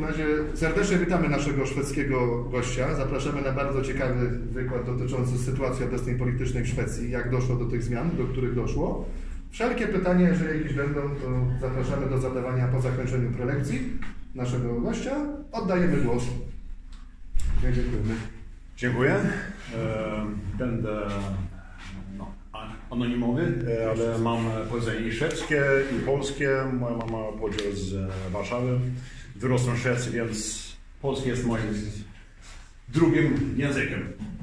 razie serdecznie witamy naszego szwedzkiego gościa. Zapraszamy na bardzo ciekawy wykład dotyczący sytuacji obecnej politycznej w Szwecji, jak doszło do tych zmian, do których doszło. Wszelkie pytania, jeżeli jakieś będą, to zapraszamy do zadawania po zakończeniu prelekcji naszego gościa. Oddajemy głos. Dziękujemy. Dziękuję. Będę anonimowy, ale mam pochodzenie i szwedzkie, i polskie. Moja mama pochodzi z Warszawy. Wyrosłem w Szwecji, więc polski jest moim drugim językiem.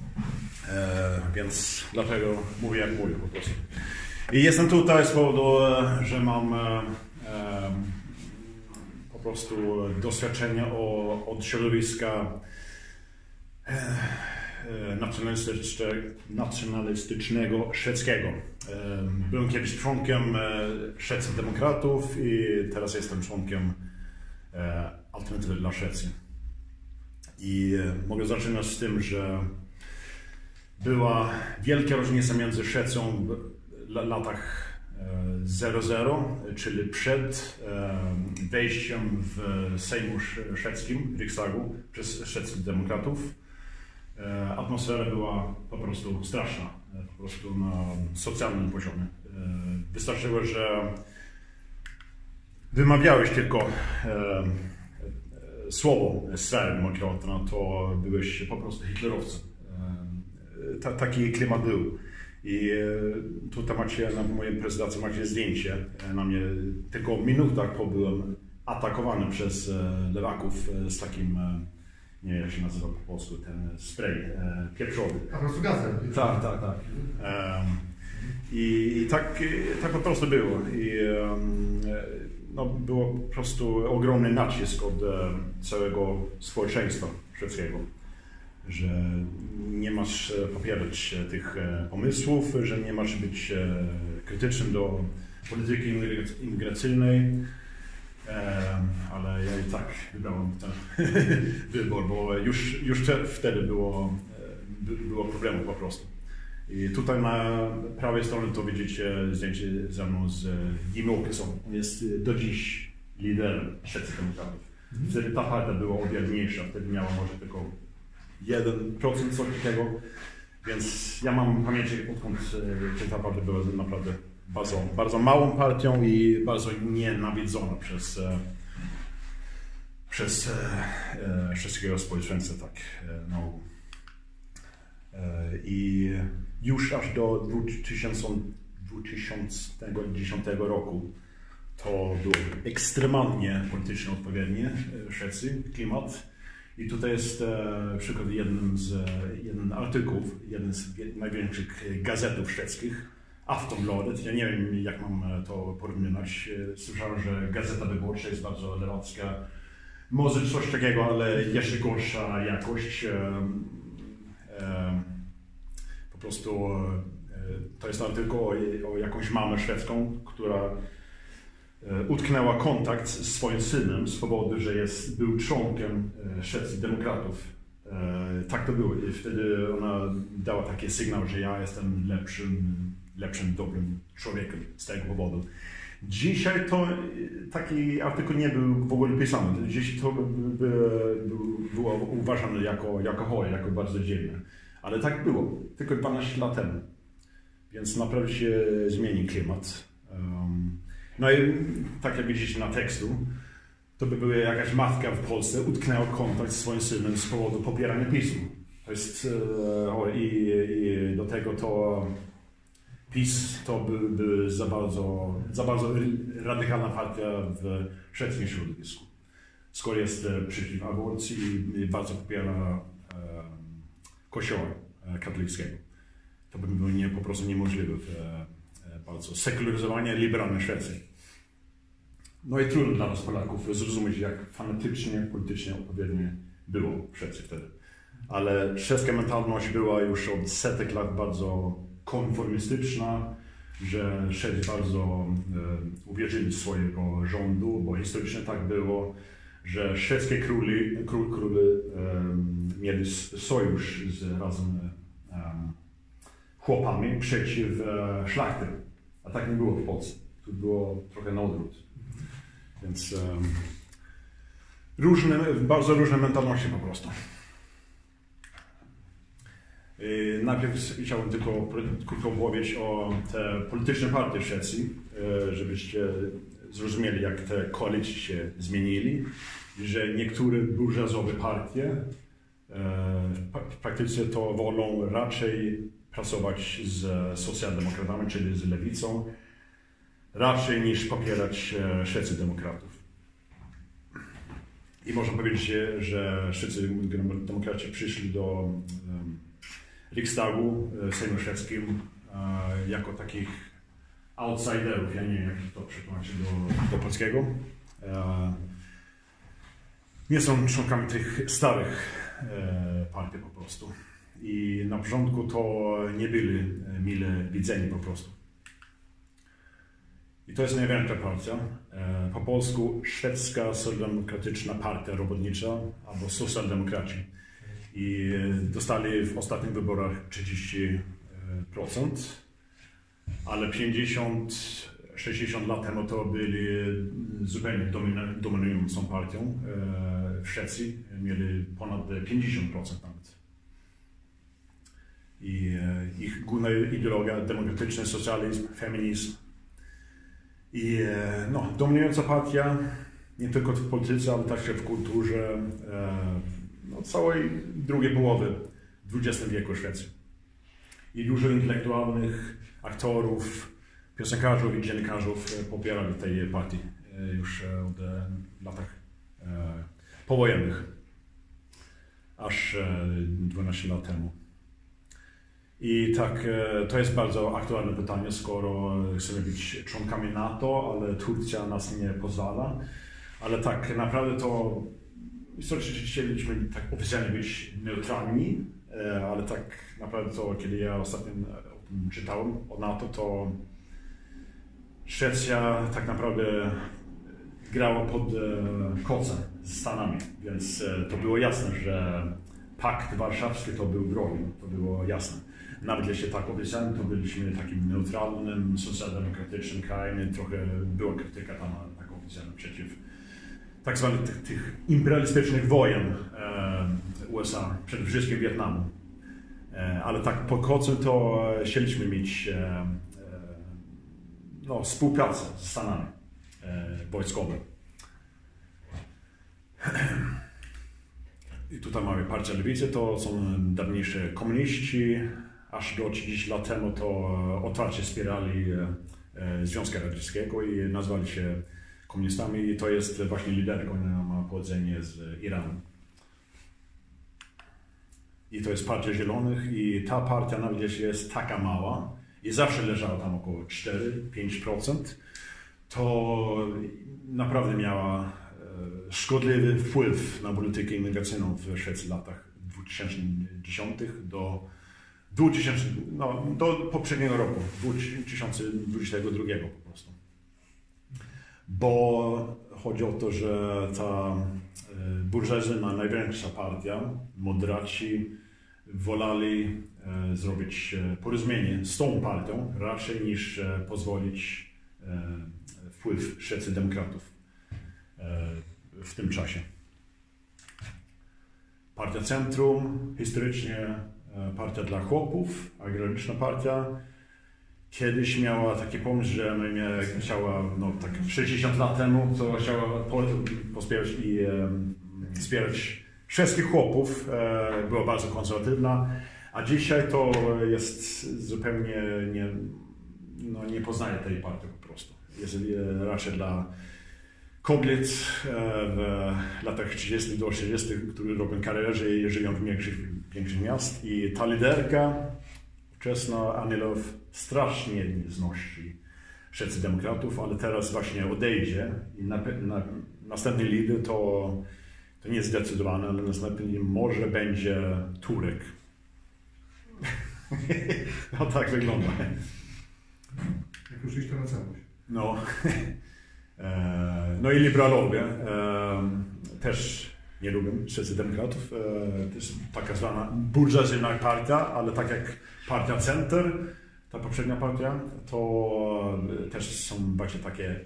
Więc dlatego mówię jak mówię po prostu. I jestem tutaj z powodu, że mam po prostu doświadczenie od środowiska nacjonalistycznego szwedzkiego. Byłem kiedyś członkiem szwedzkich demokratów i teraz jestem członkiem Alternatywy dla Szwecji. I mogę zaczynać z tym, że była wielka różnica między Szwecją w latach 00, czyli przed wejściem w Sejmu szwedzkim, Riksdagu, przez szwedzkich demokratów. Atmosfera była po prostu straszna, po prostu na socjalnym poziomie. Wystarczyło, że wymawiałeś tylko słowo Sverigedemokraterna, to byłeś po prostu hitlerowcem. Taki klimat był. I tutaj macie, na mojej prezentacji macie zdjęcie na mnie. Tylko minutę po byłem atakowany przez lewaków z takim, nie wiem jak się nazywa po polsku, ten spray pieprzowy. A po prostu gazem. Tak. I tak po prostu było. I no, było po prostu ogromny nacisk od całego społeczeństwa szwedzkiego, że nie masz popierać tych pomysłów, że nie masz być krytycznym do polityki imigracyjnej. Ale ja i tak wybrałem ten wybór, bo już wtedy było problemu po prostu. I tutaj na prawej stronie to widzicie zdjęcie ze mną z Jimmie Åkesson. On jest do dziś liderem szwedzkich demokratów. Wtedy ta partia była o wiele mniejsza, wtedy miała może tylko 1% coś takiego. Więc ja mam pamięć, odkąd ta partia była naprawdę bardzo małą partią i bardzo nienawidzona przez wszystkiego społeczeństwa, tak. No. I już aż do 2010 roku to było ekstremalnie politycznie odpowiednie w Szwecji, klimat. I tutaj jest przykład jeden artykułów, jeden z największych gazetów szwedzkich, Aftonbladet. Ja nie wiem, jak mam to porównywać. Słyszałem, że Gazeta Wyborcza jest bardzo lewacka. Może coś takiego, ale jeszcze gorsza jakość. Po prostu to jest artykuł o jakąś mamę szwedzką, która utknęła kontakt z swoim synem z powodu, że był członkiem szwedzkich demokratów. Tak to było. I wtedy ona dała taki sygnał, że ja jestem lepszym, dobrym człowiekiem z tego powodu. Dzisiaj to taki artykuł nie był w ogóle pisany. Dziś to było uważane jako chore, jako bardzo dziwne. Ale tak było, tylko 12 lat temu. Więc naprawdę się zmieni klimat. No i tak jak widzicie na tekstu, to by była jakaś matka w Polsce utknęła kontakt z swoim synem z powodu popierania PiS-u. To jest i do tego to PiS to by za bardzo radykalna partia w szwedzkim środowisku. Skoro jest przeciw aborcji i bardzo popiera Kościoła katolickiego. To by było po prostu niemożliwe w bardzo sekularyzowanie liberalnej Szwecji. No i trudno dla nas Polaków zrozumieć, jak fanatycznie, politycznie odpowiednie było w Szwecji wtedy. Ale szwedzka mentalność była już od setek lat bardzo konformistyczna, że Szwedzi bardzo uwierzyli w swojego rządu, bo historycznie tak było, że szwedzkie króle mieli sojusz razem chłopami przeciw szlachty. A tak nie było w Polsce. Tu było trochę na odwrót. Więc bardzo różne mentalności po prostu. Najpierw chciałbym tylko krótko powiedzieć o te polityczne partie w Szwecji, żebyście zrozumieli, jak te koalicje się zmienili, że niektóre burżuazowe partie w praktyce to wolą raczej pracować z socjaldemokratami, czyli z lewicą, raczej niż popierać szwedzkich demokratów. I można powiedzieć, że szwedzcy demokraci przyszli do Riksdagu w Sejmie szwedzkim jako takich outsiderów. Ja nie wiem, jak to przetłumaczyć do polskiego. Nie są członkami tych starych partii po prostu. I na początku to nie byli mile widziani po prostu. I to jest największa partia. Po polsku Szwedzka Socjaldemokratyczna Partia Robotnicza albo Socjaldemokraci. I dostali w ostatnich wyborach 30%, ale 50-60 lat temu to byli zupełnie dominującą partią w Szwecji. Mieli ponad 50% nawet. I ich główna ideologia demokratyczny socjalizm, feminizm. I dominująca partia nie tylko w polityce, ale także w kulturze całej drugiej połowy XX wieku w Szwecji. I dużo intelektualnych aktorów, piosenkarzy i dziennikarzów popierali tej partii już od latach powojennych, aż 12 lat temu. I tak, to jest bardzo aktualne pytanie, skoro chcemy być członkami NATO, ale Turcja nas nie pozwala. Ale tak naprawdę to chcieliśmy tak oficjalnie być neutralni, ale tak naprawdę to, kiedy ja ostatnio o tym czytałem o NATO, to Szwecja tak naprawdę grała pod kocem z Stanami, więc to było jasne, że pakt warszawski to był wrogiem, to było jasne. Nawet jeśli tak oficjalnie, to byliśmy takim neutralnym, socjaldemokratycznym krajem, trochę była krytyka tam tak oficjalna przeciw tak zwanych tych imperialistycznych wojen USA, przede wszystkim Wietnamu. Ale tak po końcu to chcieliśmy mieć współpracę z Stanami wojskową. I tutaj mamy partię lewicy, to są dawniejsze komuniści. Aż do 30 lat temu to otwarcie wspierali Związku Radzieckiego i nazwali się komunistami. I to jest właśnie liderką, ona ma pochodzenie z Iranu. I to jest Partia Zielonych i ta partia, nawet jeśli jest taka mała i zawsze leżała tam około 4-5%, to naprawdę miała szkodliwy wpływ na politykę imigracyjną w Szwecji w latach 2010 do poprzedniego roku, 2022 po prostu. Bo chodzi o to, że ta burżuazyjna, największa partia, moderaci, wolali zrobić porozumienie z tą partią, raczej niż pozwolić wpływ szwedzkich demokratów w tym czasie. Partia Centrum, historycznie partia dla chłopów, agraryczna partia. Kiedyś miała taki pomysł, że chciała, tak 60 lat temu, to chciała pospierać i wspierać szwedzkich chłopów, była bardzo konserwatywna, a dzisiaj to jest zupełnie nie poznaje tej partii po prostu. Jest raczej dla kobiet w latach 30 do 40, które robią karierę i żyją w większych miast. I ta liderka wczesna, Anilow, strasznie nie znosi szwedzkich demokratów, ale teraz właśnie odejdzie i następny lider to nie jest zdecydowane, ale następny może będzie Turek. No tak wygląda. Jak już iść to na całość. No i liberalowie też nie lubią szwedzkich demokratów. To jest taka zwana burżuazyjna partia, ale tak jak partia Center, ta poprzednia partia, to też są bardziej takie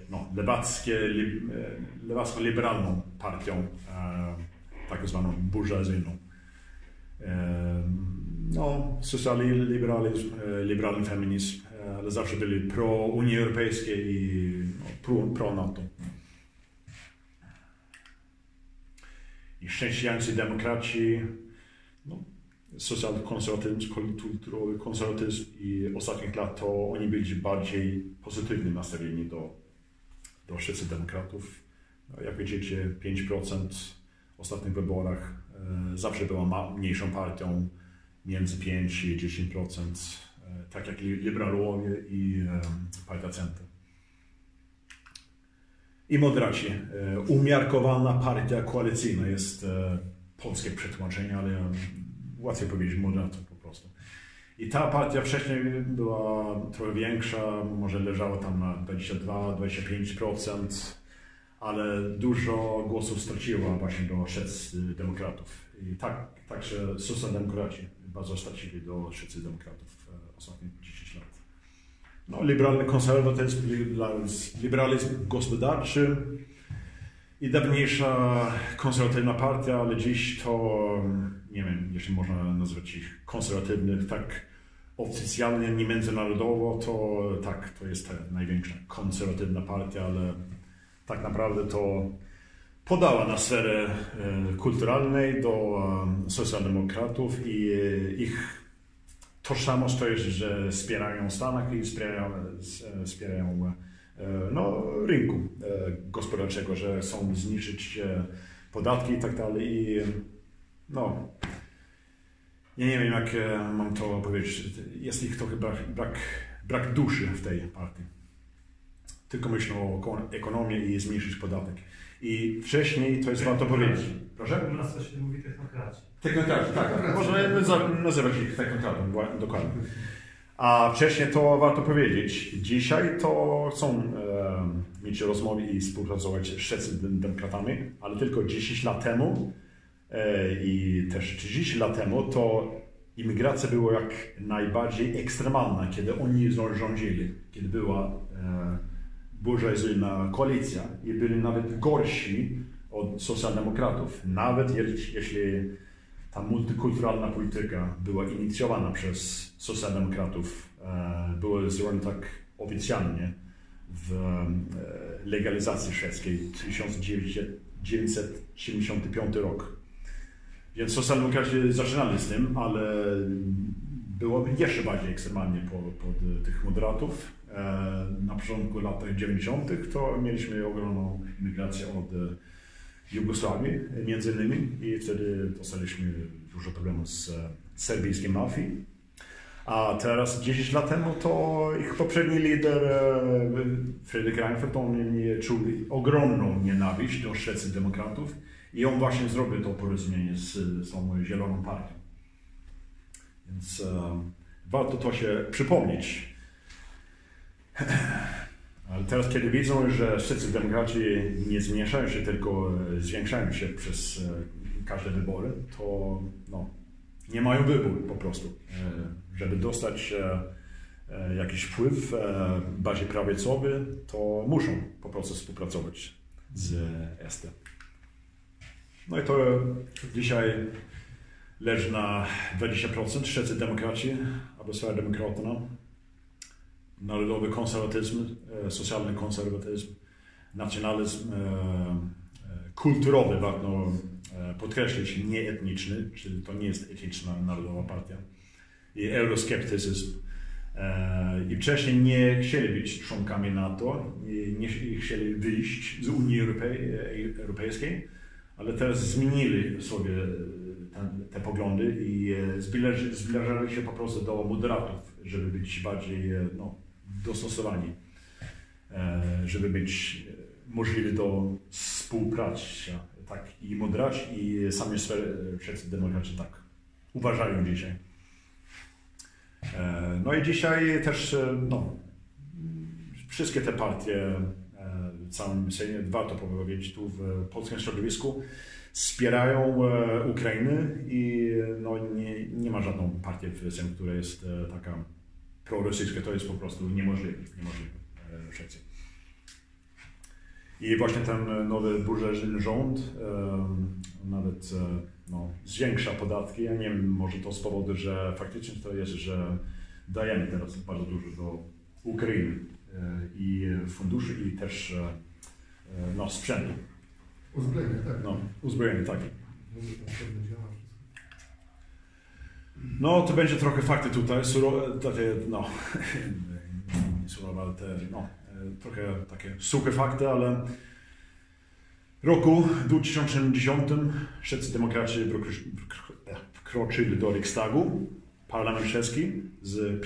lewacko-liberalną partią, tak zwaną burżuazyjną. Socjalizm, liberalny feminizm, ale zawsze byli pro Unii Europejskiej i pro NATO. I chrześcijańscy demokraci, socjalkonserwatyzm, kulturowy konserwatyzm i ostatnich lat to oni byli bardziej pozytywnie nastawieni do szczytu demokratów. Jak widzicie, 5% w ostatnich wyborach zawsze była mniejszą partią, między 5 i 10%, tak jak liberałowie i partia Centrum. I moderaci. Umiarkowana partia koalicyjna jest polskie przetłumaczenie, ale łatwiej powiedzieć moderatów po prostu. I ta partia wcześniej była trochę większa, może leżała tam na 22-25%, ale dużo głosów straciła właśnie do demokratów. I także socjaldemokraci bardzo stracili do demokratów w ostatnich 10 lat. Liberalny konserwatyzm, liberalizm gospodarczy i dawniejsza konserwatywna partia, ale dziś to, nie wiem, jeśli można nazwać ich konserwatywnych, tak oficjalnie, nie międzynarodowo, to jest ta największa konserwatywna partia, ale tak naprawdę to podała na sferę kulturalnej do socjaldemokratów i ich tożsamość to jest, że wspierają Stanach i wspierają rynku gospodarczego, że chcą zniżyć podatki i tak dalej. I ja nie wiem, jak mam to powiedzieć. Jest ich trochę brak duszy w tej partii. Tylko myślą o ekonomii i zmniejszyć podatek. I wcześniej to jest warto powiedzieć. Proszę? U nas to się mówi technokraci. Technokraci, tak. Można nazywać ich technokratą, dokładnie. A wcześniej to warto powiedzieć. Dzisiaj to chcą mieć rozmowy i współpracować z demokratami, ale tylko 10 lat temu i też 30 lat temu to imigracja była jak najbardziej ekstremalna, kiedy oni rządzili, kiedy była burżuazyjna koalicja i byli nawet gorsi od socjaldemokratów, nawet jeśli ta multikulturalna polityka była inicjowana przez socjaldemokratów, była zrobiona tak oficjalnie w legalizacji szwedzkiej 1975 rok. Więc socjaldemokraci zaczynali z tym, ale było jeszcze bardziej ekstremalnie pod tych moderatów. Na początku lat 90. to mieliśmy ogromną migrację od Jugosławii między innymi i wtedy dostaliśmy dużo problemów z serbijskiej mafii. A teraz 10 lat temu to ich poprzedni lider Fredrik Reinfeldt, on czuł ogromną nienawiść do szwedzkich demokratów i on właśnie zrobił to porozumienie z tą Zieloną Partią. Więc warto to się przypomnieć. Ale teraz, kiedy widzą, że szwedzcy demokraci nie zmniejszają się, tylko zwiększają się przez każde wybory, to nie mają wyboru po prostu. Żeby dostać jakiś wpływ bardziej prawicowy, to muszą po prostu współpracować z SD. No i to dzisiaj leży na 20% szwedzcy demokraci, albo sverigedemokraterna. Narodowy konserwatyzm, socjalny konserwatyzm, nacjonalizm kulturowy, warto podkreślić, nieetniczny, czyli to nie jest etniczna narodowa partia, i euroskeptycyzm. I wcześniej nie chcieli być członkami NATO, nie chcieli wyjść z Unii Europejskiej, ale teraz zmienili sobie te poglądy i zbliżali się po prostu do moderatów, żeby być bardziej dostosowani, żeby być możliwi do współpracy. Tak, i moderaci, i sami szwedzcy demokraci tak uważają dzisiaj. No i dzisiaj też wszystkie te partie w całym Sejmie, warto powiedzieć, tu w polskim środowisku wspierają Ukrainę i nie ma żadną partię w Sejmie, która jest taka prorosyjskie, to jest po prostu niemożliwe w Szwecji. I właśnie ten nowy burżuazyjny rząd nawet zwiększa podatki. Ja nie wiem, może to z powodu, że faktycznie to jest, że dajemy teraz bardzo dużo do Ukrainy i funduszy i też sprzętu. Uzbrojenie, tak. Uzbrojenie, tak. No, to będzie trochę fakty tutaj, trochę takie suche fakty, ale w roku 2010 szwedzcy demokraci wkroczyli do Riksdagu, parlament szwedzki, z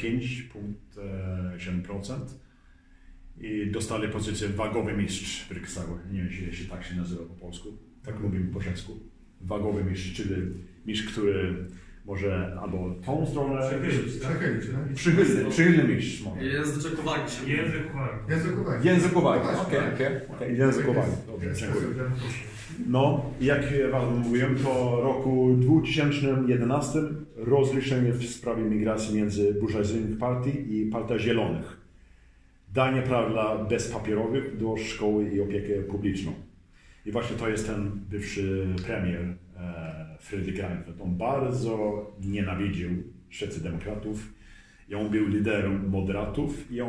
5,7% i dostali pozycję wagowy mistrz w Riksdagu. Nie wiem, jeśli tak się nazywa po polsku, tak mówimy po szwedzku. Wagowy mistrz, czyli mistrz, który może albo tą stronę przychylny mistrz. Język uwagi. Język uwagi. Okej. Język uwagi. Dobrze, dziękuję. No, jak wam mówiłem, to w roku 2011 rozliczenie w sprawie migracji między burżuazyjnych partii i Partia Zielonych. Danie praw dla bezpapierowych do szkoły i opiekę publiczną. I właśnie to jest ten bywszy premier Fredrik Reinfeldt. On bardzo nienawidził szwedzkich demokratów i on był liderem moderatów i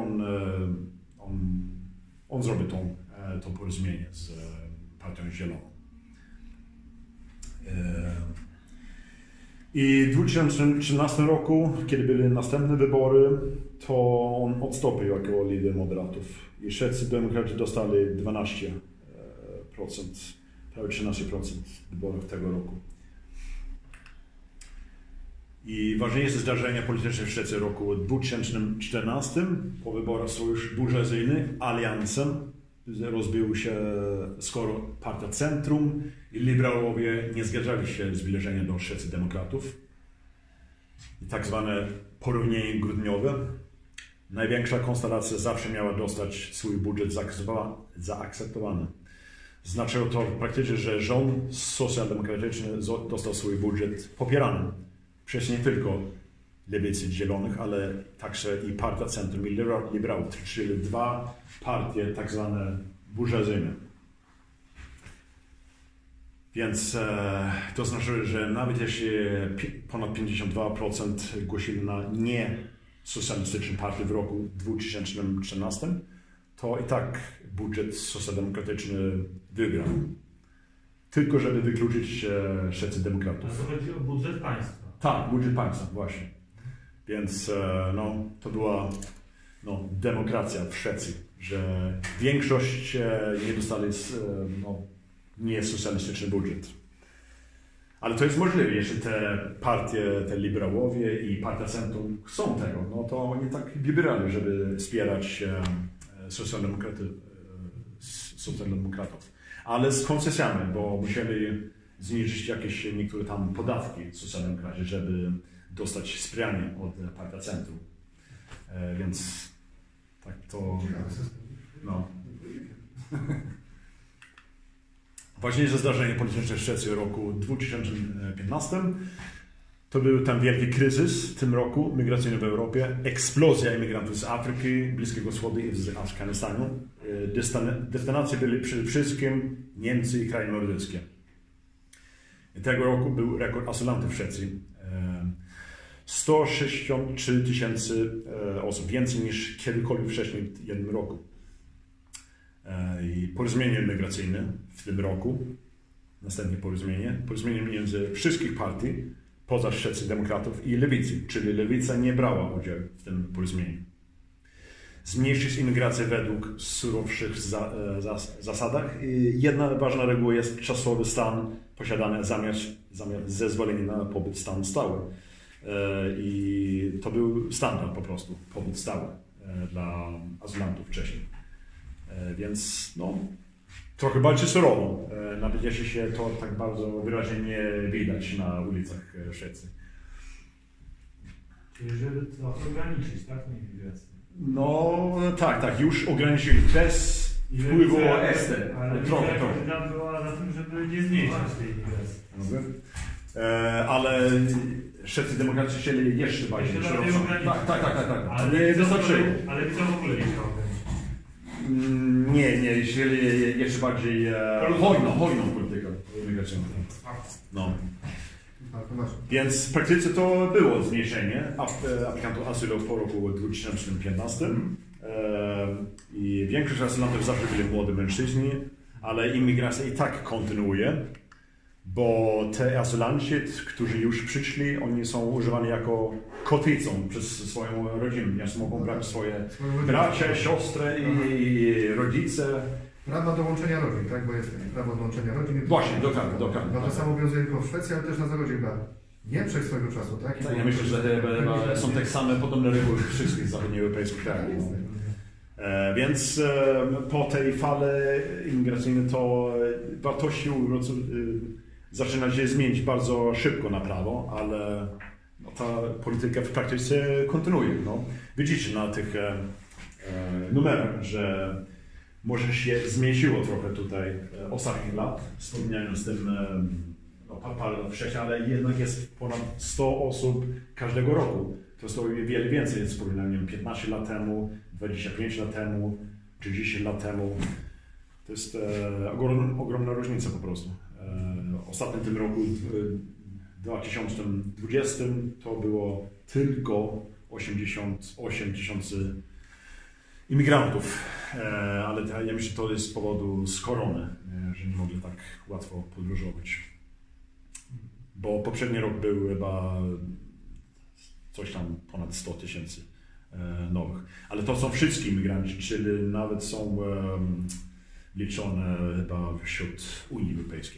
on zrobił to porozumienie z Partią Zieloną. I w 2013 roku, kiedy były następne wybory, to on odstąpił jako lider moderatów i szwedzcy demokraci dostali 12%, prawie 13% w wyborach tego roku. I ważniejsze zdarzenia polityczne w Szwecji w roku 2014 po wyborach sojusz burżuazyjny Aliansem rozbił się, skoro Partia Centrum i liberałowie nie zgadzali się z zbliżeniem do szwedzkich demokratów. I tak zwane porozumienie grudniowe. Największa konstelacja zawsze miała dostać swój budżet zaakceptowany. Znaczyło to praktycznie, że rząd socjaldemokratyczny dostał swój budżet popierany przez nie tylko lewicy zielonych, ale także i Partia Centrum i liberałów, czyli dwa partie tak zwane burżuazyjne. Więc to znaczy, że nawet jeśli ponad 52% głosili na nie socjalistyczną partię w roku 2013, to i tak budżet socjaldemokratyczny wygrał. Tylko żeby wykluczyć szwedzkich demokratów. A to chodzi o budżet państwa. Tak, budżet państwa, właśnie. Więc to była demokracja w Szwecji, że większość nie dostali niesocjalistyczny budżet. Ale to jest możliwe, jeśli te partie, te liberałowie i Partia Centrum chcą tego, no to oni tak wybierali, żeby wspierać socjaldemokratów. Ale z koncesjami, bo musieli zniżyć jakieś niektóre tam podatki socjaldemokraci, żeby dostać wspieranie od Partia Centrum. Więc tak to... Ważniejsze zdarzenie polityczne w Szwecji w roku 2015 to był ten wielki kryzys w tym roku migracyjny w Europie, eksplozja imigrantów z Afryki, Bliskiego Wschodu i z Afganistanu. Destynacje były przede wszystkim Niemcy i kraje nordyckie. I tego roku był rekord azylantów w Szwecji. 163 000 osób, więcej niż kiedykolwiek wcześniej w jednym roku. I porozumienie migracyjne w tym roku, następne porozumienie między wszystkich partii poza szwedzkich demokratów i lewicy, czyli lewica nie brała udziału w tym porozumieniu. Zmniejszyć imigrację według surowszych zasadach i jedna ważna reguła jest czasowy stan posiadany zamiast zezwolenia na pobyt stan stały. I to był standard po prostu, pobyt stały dla azylantów wcześniej. Więc trochę bardziej surowo, nawet jeśli się to tak bardzo wyraźnie nie widać na ulicach Szwecji. Czyli żeby to ograniczyć, tak, imigrację? No tak, już ograniczyli bez wpływu SD. Ale trochę była na tym, żeby nie zmniejszać tej imigracji. Ale szwedzcy demokraci chcieli jeszcze bardziej. Tak. Ale nie wystarczyło. Ale widzę w ogóle nie chciał. Nie, chcieli jeszcze bardziej hojną politykę imigracyjną. No. Więc w praktyce to było zmniejszenie aplikantów azylu po roku 2015. I większość asylantów zawsze byli młodzi mężczyźni, ale imigracja i tak kontynuuje, bo te asylanci, którzy już przyszli, oni są używani jako kotwicą przez swoją rodzinę. Więc mogą brać swoje bracia, siostry i rodzice. Prawo do łączenia rodzin, tak? Bo jest prawo do łączenia rodzin. Właśnie, dokładnie. No to samo obowiązuje tylko w Szwecji, ale też na zachodzie chyba Niemczech swojego czasu, tak? Tak, ja myślę, że są tak same podobne reguły w wszystkich zachodnioeuropejskich krajach. Więc po tej fali imigracyjnej to wartości zaczyna się zmienić bardzo szybko na prawo, ale ta polityka w praktyce kontynuuje. No. Widzicie na tych numerach, że może się zmniejszyło trochę tutaj ostatnich lat, wspominając tym parę lat wcześniej, ale jednak jest ponad 100 osób każdego roku. To jest o wiele więcej z porównaniem 15 lat temu, 25 lat temu, 30 lat temu. To jest ogromna różnica po prostu. W ostatnim tym roku, 2020, to było tylko 88 000 imigrantów, ale ja myślę, że to jest z powodu z korony, że nie mogli tak łatwo podróżować. Bo poprzedni rok był chyba coś tam ponad 100 000 nowych. Ale to są wszyscy imigranci, czyli nawet są liczone chyba wśród Unii Europejskiej.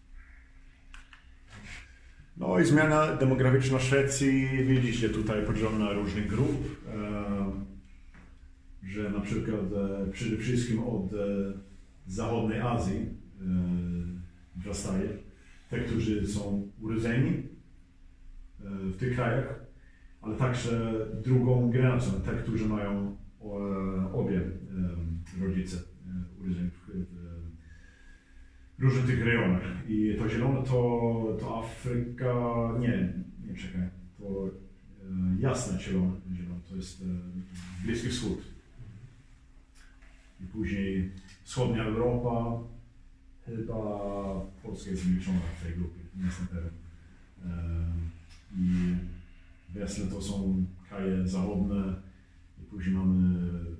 No i zmiana demograficzna Szwecji, widzicie tutaj podzielona na różnych grup, że na przykład przede wszystkim od zachodniej Azji wrastaje. Te, którzy są urodzeni w tych krajach, ale także drugą generacją, te, którzy mają obie rodzice urodzeni w różnych tych rejonach. I to zielone to Afryka, czekaj, to jasne zielone, to jest Bliski Wschód. I później wschodnia Europa, chyba Polska jest zliczona w tej grupie, nie jestem pewien. I jasne to są kraje zachodnie i później mamy,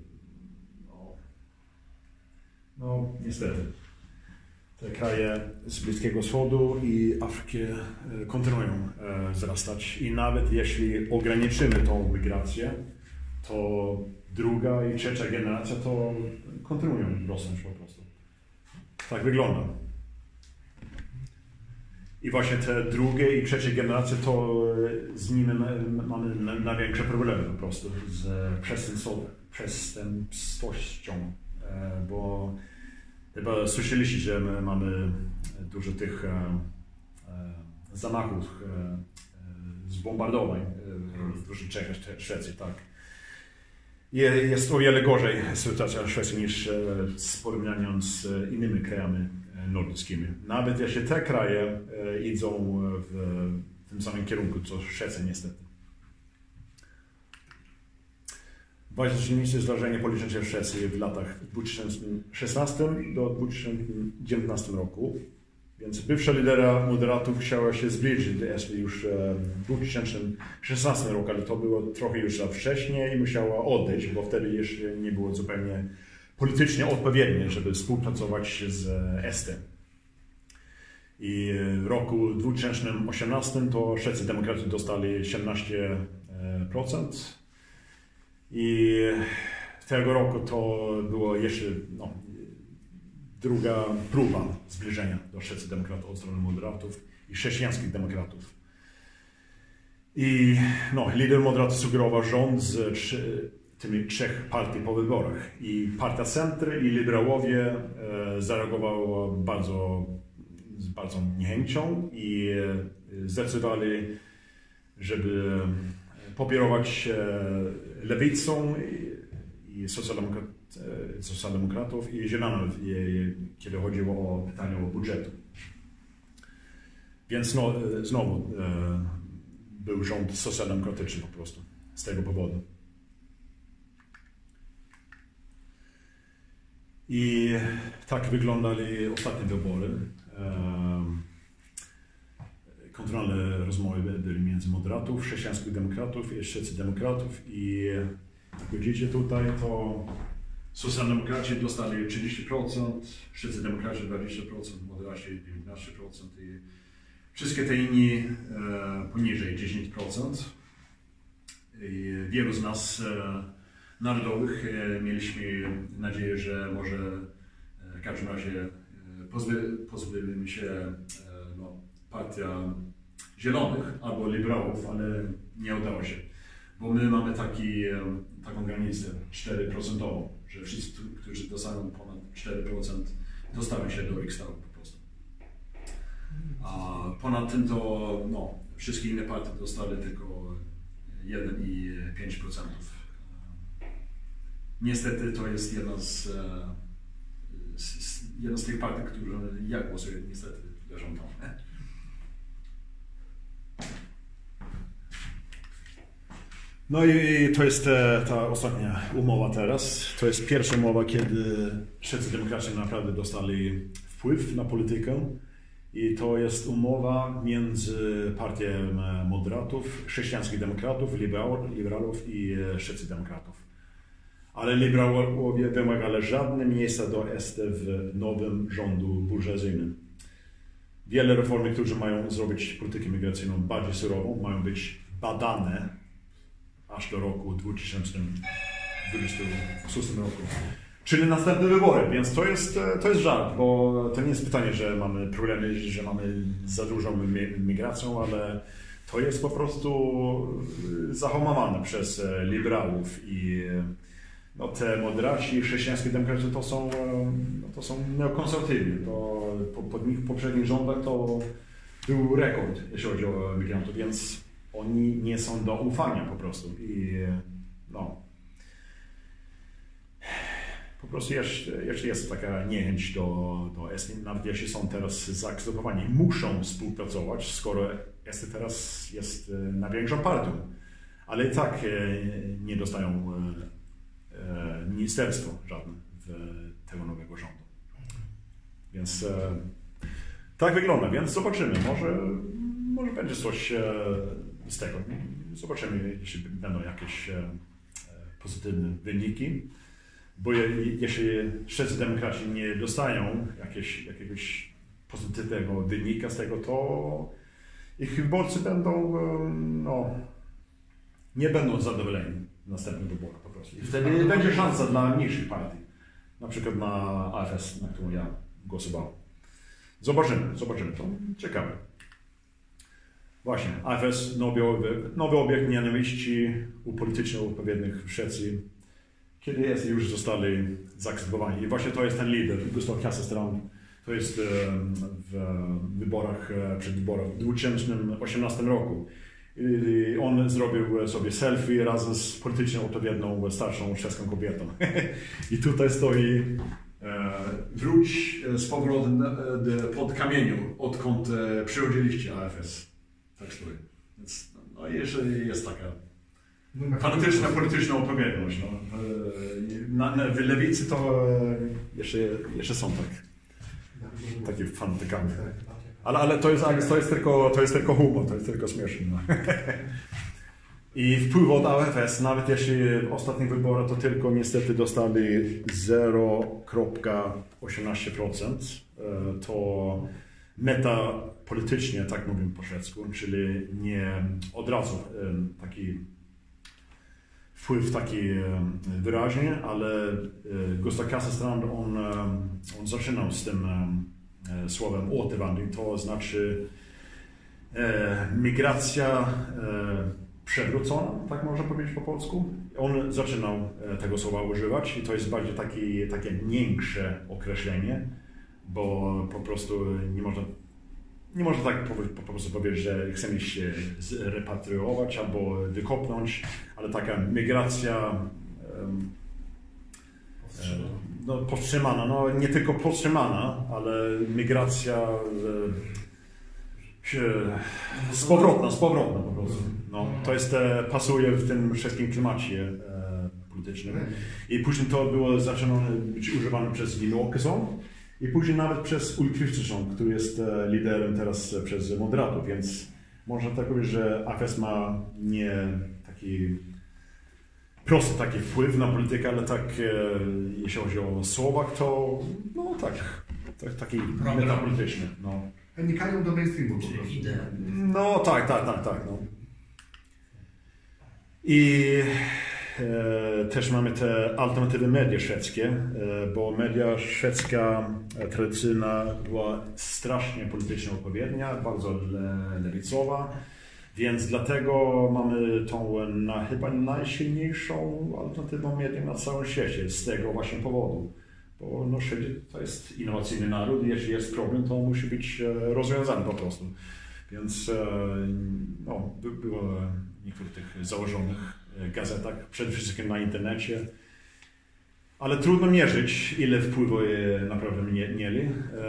no niestety, te kraje z Bliskiego Wschodu i Afryki kontynuują wzrastać i nawet jeśli ograniczymy tą migrację, to druga i trzecia generacja to kontynuują rosnąć po prostu. Tak wygląda. I właśnie te drugie i trzecie generacje to z nimi mamy największe problemy po prostu z przestępczością, bo chyba słyszeliście, że my mamy dużo tych zamachów, zbombardowań w dużych częściach Szwecji, tak. Jest o wiele gorzej sytuacja w Szwecji niż w porównaniu z innymi krajami nordyckimi. Nawet jeśli te kraje idą w tym samym kierunku, co Szwecja niestety. Ważniejsze zdarzenie polityczne w Szwecji w latach 2016 do 2019 roku. Więc bywsza lidera moderatów chciała się zbliżyć do SD już w 2016 roku, ale to było trochę już za wcześnie i musiała odejść, bo wtedy jeszcze nie było zupełnie politycznie odpowiednie, żeby współpracować z SD. I w roku 2018 to szwedzcy demokraci dostali 17%. I tego roku to było jeszcze druga próba zbliżenia do szwedzkich demokratów od strony moderatów i chrześcijańskich demokratów. I lider moderatów sugerował rząd z tymi trzech partii po wyborach. I Partia Centry i liberałowie zareagowali z bardzo niechęcią i zdecydowali, żeby popierować lewicą i socjaldemokratów i zielonych, kiedy chodziło o pytanie o budżetu. Więc no, znowu był rząd socjaldemokratyczny po prostu z tego powodu. I tak wyglądali ostatnie wybory. Kontrolne rozmowy były między moderatów, chrześcijańskich demokratów i szwedzkich demokratów. I jak widzicie tutaj, to socjaldemokraci dostali 30%, szwedzcy demokraci 20%, moderaci 19% i wszystkie te inni poniżej 10%. I wielu z nas narodowych mieliśmy nadzieję, że może w każdym razie pozbywimy się partia Zielonych albo liberałów, ale nie udało się. Bo my mamy taką granicę 4%, że wszyscy, którzy dostaną ponad 4%, dostaną się do Riksdagu po prostu. A ponad tym to wszystkie inne partie dostały tylko 1,5%. Niestety to jest jedna z tych partii, które ja głosuję niestety dla rządu. No i to jest ta ostatnia umowa teraz. To jest pierwsza umowa, kiedy szwedzcy demokraci naprawdę dostali wpływ na politykę. I to jest umowa między partią moderatów, chrześcijańskich demokratów, liberałów i szwedzkich demokratów. Ale liberałowie wymagali żadne miejsca do ST w nowym rządu burżuazyjnym. Wiele reform, które mają zrobić politykę migracyjną bardziej surową, mają być badane aż do roku 2026 roku. Czyli następne wybory, więc to jest żart, bo to nie jest pytanie, że mamy problemy, że mamy za dużą migracją, ale to jest po prostu zahamowane przez liberałów i te moderaci, chrześcijańskie demokraci to są neokonserwatywni. Po nich poprzednich rządach to był rekord, jeśli chodzi o migrantów, więc oni nie są do ufania po prostu. I po prostu jeszcze jest taka niechęć do Estii, nawet jeśli są teraz zaakceptowani, muszą współpracować, skoro Estia teraz jest największą partią. Ale i tak nie dostają ministerstwo żadne tego nowego rządu. Więc tak wygląda, więc zobaczymy. Może będzie coś z tego. Zobaczymy, jeśli będą jakieś pozytywne wyniki. Bo jeśli szwedzcy demokraci nie dostają jakiegoś pozytywnego wynika z tego, to ich wyborcy nie będą zadowoleni w następnych wyborach po prostu. I wtedy będzie szansa dla mniejszych partii. Na przykład na AFS, na którą ja głosowałem. Zobaczymy. To ciekawe. Właśnie, AFS, nowy obiekt nienawiści upolityczniał odpowiednich w Szwecji, kiedy już zostali zaakceptowani. I właśnie to jest ten lider, Gustav Kasselstrand. To jest przed wyborach w 2018 roku. I on zrobił sobie selfie razem z politycznie odpowiednią starszą szwedzką kobietą. I tutaj stoi wróć z powrotem pod kamieniu, odkąd przychodziliście AFS. Tak stoi. Więc jeżeli jest taka fanatyczna polityczna odpowiedność. W lewicy to jeszcze są takie fanatykami. Ale to jest tylko humor, to jest tylko śmieszne. I wpływ od AFS, nawet jeśli w ostatnich wyborach to tylko niestety dostali 0,18%, to metapolitycznie, tak mówimy po szwedzku, czyli nie od razu taki wpływ taki wyraźnie, ale Gustav Kasselstrand on zaczynał z tym słowem återvandring, to znaczy migracja przewrócona, tak można powiedzieć po polsku. On zaczynał tego słowa używać i to jest bardziej takie miększe określenie, bo po prostu nie można tak po prostu powiedzieć, że chcemy się zrepatriować albo wykopnąć, ale taka migracja powstrzymana, nie tylko powstrzymana, ale migracja spowrotna po prostu. No, to jest, pasuje w tym wszystkim klimacie politycznym. I później to było zaczęto być używane przez Jimmie Åkesson i później nawet przez Ulf Kristersson, który jest liderem teraz przez Moderatów, więc można tak powiedzieć, że AFS ma nie taki prosty taki wpływ na politykę, ale tak jeśli chodzi o Słowak, to no taki metapolityczny. No. Wnikają do mainstreamu po prostu. No tak. No. I też mamy te alternatywne media szwedzkie, bo media szwedzka tradycyjna była strasznie politycznie odpowiednia, bardzo lewicowa, więc dlatego mamy tą chyba najsilniejszą alternatywną medię na całym świecie z tego właśnie powodu. Bo no, Szwedzi to jest innowacyjny naród i jeśli jest problem, to musi być rozwiązany po prostu. Więc no, było w niektórych tych założonych gazetach, przede wszystkim na internecie. Ale trudno mierzyć, ile wpływu naprawdę mieli.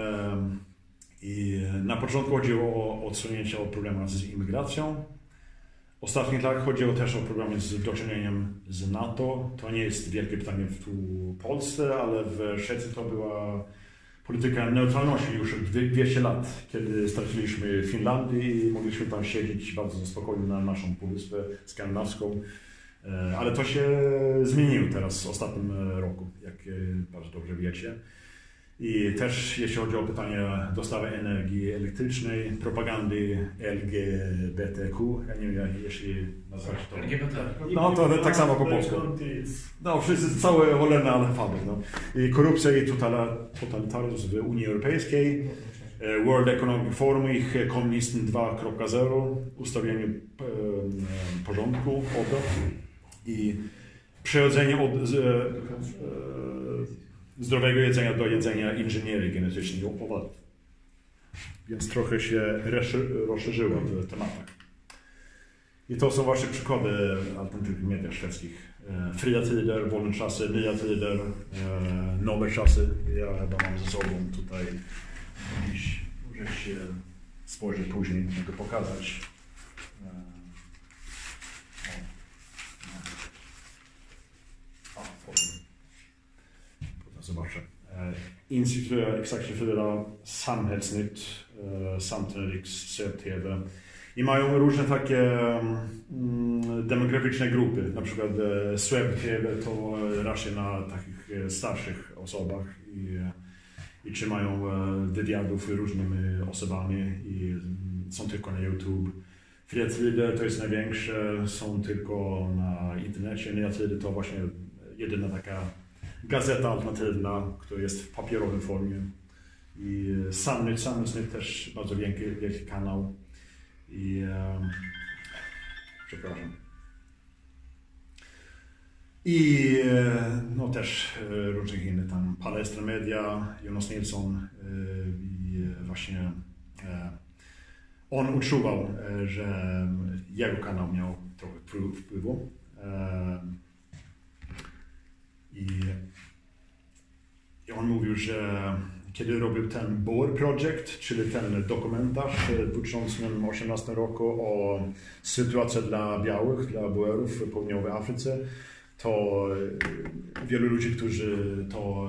I na początku chodziło o odsunięcie problemu z imigracją. W ostatnich latach chodziło też o problemy z doczyneniem z NATO. To nie jest wielkie pytanie w Polsce, ale w Szwecji to była polityka neutralności już 200 lat, kiedy straciliśmy Finlandię i mogliśmy tam siedzieć bardzo spokojnie na naszą półwyspę skandynawską. Ale to się zmieniło teraz w ostatnim roku, jak bardzo dobrze wiecie. I też jeśli chodzi o pytanie dostawy energii elektrycznej, propagandy LGBTQ, ja nie wiem, jeśli nazwać to. LGBT. No to tak samo po polsku. No wszyscy, cały cholerny alfabet. No. I korupcja i totalitaryzm w Unii Europejskiej, World Economic Forum, ich komunizm 2.0, ustawienie porządku, i przechodzenie od zdrowego jedzenia do jedzenia inżynierii genetycznej i owadów. Więc trochę się rozszerzyło w tematach. I to są właśnie przykłady alternatywnych mediach szwedzkich. Fria tider, wolne czasy, nya tider, nowe czasy. Ja chyba mam ze sobą tutaj jakiś, może się spojrzę później, mogę pokazać. Zobaczę. Institut exakt för Samhällsnytt, Samtidigt TV. I mają różne takie demograficzne grupy. Na przykład Sweb TV to raczej na takich starszych osobach i trzymają wywiadów z różnymi osobami i są tylko na YouTube. Fria tider to jest największe, są tylko na internecie. Nya tider to właśnie jedyna taka gazeta alternatywna, która jest w papierowej formie. I Samhällsnytt też bardzo wielki kanał. I przepraszam. I no też różnych innych tam Palestra Media, Jonas Nilsson i właśnie on uczuwał, że jego kanał miał trochę wpływu. I on mówił, że kiedy robił ten Boer Project, czyli ten dokumentarz w 2018 roku o sytuacji dla białych, dla Boerów w południowej Afryce, to wielu ludzi, którzy to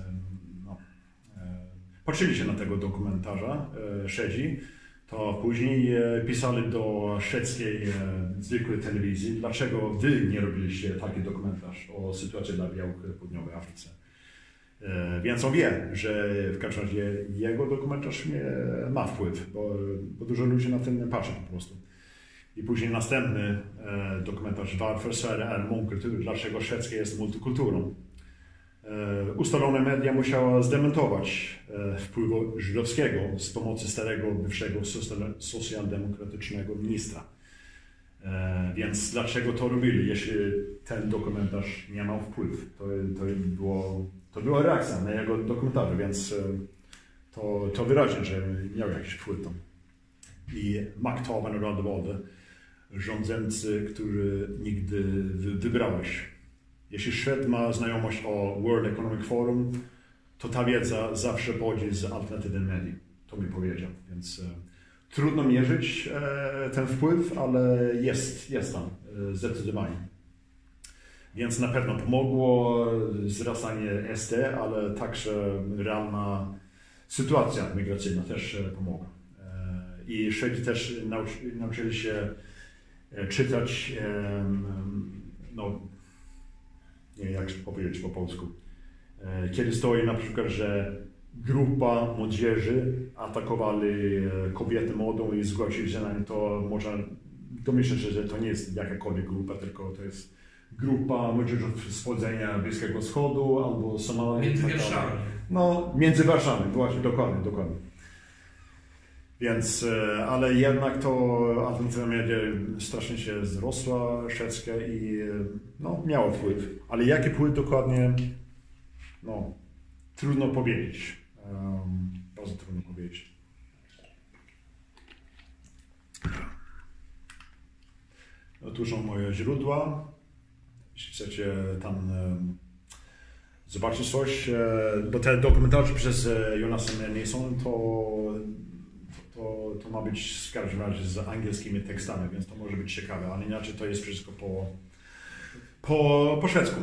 patrzyli się na tego dokumentarza, Szwedzi, to później pisali do szwedzkiej zwykłej telewizji, dlaczego wy nie robiliście taki dokumentarz o sytuacji dla białych w południowej Afryce. Więc on wie, że w każdym razie jego dokumentarz ma wpływ, bo dużo ludzi na tym patrzy po prostu. I później następny dokumentarz Varför Sverige är mångkultur, dlaczego szwedzkie jest multikulturą. Ustalone media musiała zdementować wpływu żydowskiego z pomocy starego, bywszego socjaldemokratycznego ministra. Więc dlaczego to robili, jeśli ten dokumentarz nie miał wpływu? To była reakcja na jego dokumentarze, więc to wyraźnie, że miał jakiś wpływ tam. I makthavarna rad valde, rządzący, który nigdy wybrałeś. Jeśli Szwed ma znajomość o World Economic Forum, to ta wiedza zawsze pochodzi z alternatywnych mediów. To mi powiedział, więc trudno mierzyć ten wpływ, ale jest tam zdecydowanie. Więc na pewno pomogło wzrastanie ST, ale także realna sytuacja migracyjna też pomogła. I Szwedzi też nauczyli się czytać, no nie wiem jak powiedzieć po polsku. Kiedy stoi na przykład, że grupa młodzieży atakowali kobietę młodą i zgłosili się na nie, to można domyśleć się, że to nie jest jakakolwiek grupa, tylko to jest grupa młodzieży z pochodzenia Bliskiego Wschodu albo Somalii. Między wierszami. No, między wierszami, właśnie, dokładnie. Więc, ale jednak to alternatywa media strasznie się wzrosła, szwedzka i no, miało wpływ. Ale jaki wpływ dokładnie, no, trudno powiedzieć. Bardzo trudno powiedzieć. No, tu są moje źródła. Jeśli chcecie tam zobaczyć coś, bo te dokumentarze przez Jonasa nie są, to ma być w każdym razie z angielskimi tekstami, więc to może być ciekawe, ale inaczej to jest wszystko po szwedzku.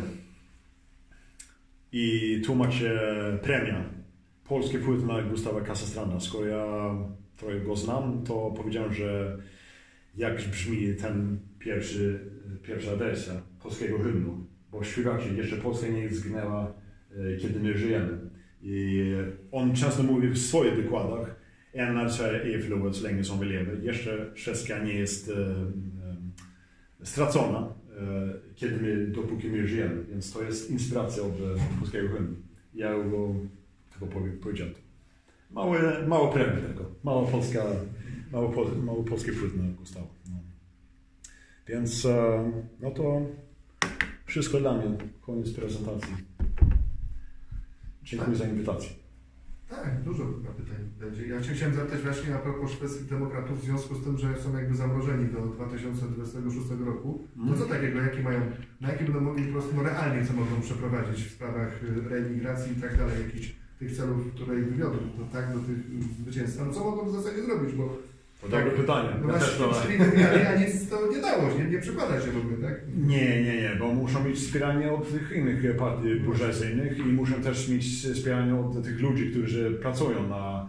I tu macie premia. Polski wpływ na Gustawa Kasselstranda. Skoro ja trochę go znam, to powiedziałem, że jak brzmi ten pierwsza wersja polskiego hymnu, bo śpiewacie, jeszcze Polska nie zginęła, kiedy my żyjemy. I on często mówi w swoich wykładach, än när Sverige är förlorat så länge som vi lever. Jeszcze szwedzka nie jest stracona, dopóki my żyjemy. Więc to jest inspiracja od polskiego hymnu. Ja go powiedziałem. Mało premii tylko. Mało polski wpływ na Gustawa. No. Więc no to wszystko dla mnie. Koniec prezentacji. Dziękuję za inwitację. Tak, dużo pytań będzie. Ja Cię chciałem zapytać właśnie a propos szwedzkich demokratów w związku z tym, że są jakby zamrożeni do 2026 roku. To co takiego, na jakie będą mogli po prostu realnie co mogą przeprowadzić w sprawach reemigracji i tak dalej, jakichś tych celów, które ich wywiodły do tych zwycięstwa. No co mogą w zasadzie zrobić, bo to dobre pytanie. No właśnie, a nic to nie dało, nie przekłada się w ogóle, tak? Nie, bo muszą mieć wspieranie od tych innych partii burżuazyjnych i muszą też mieć wspieranie od tych ludzi, którzy pracują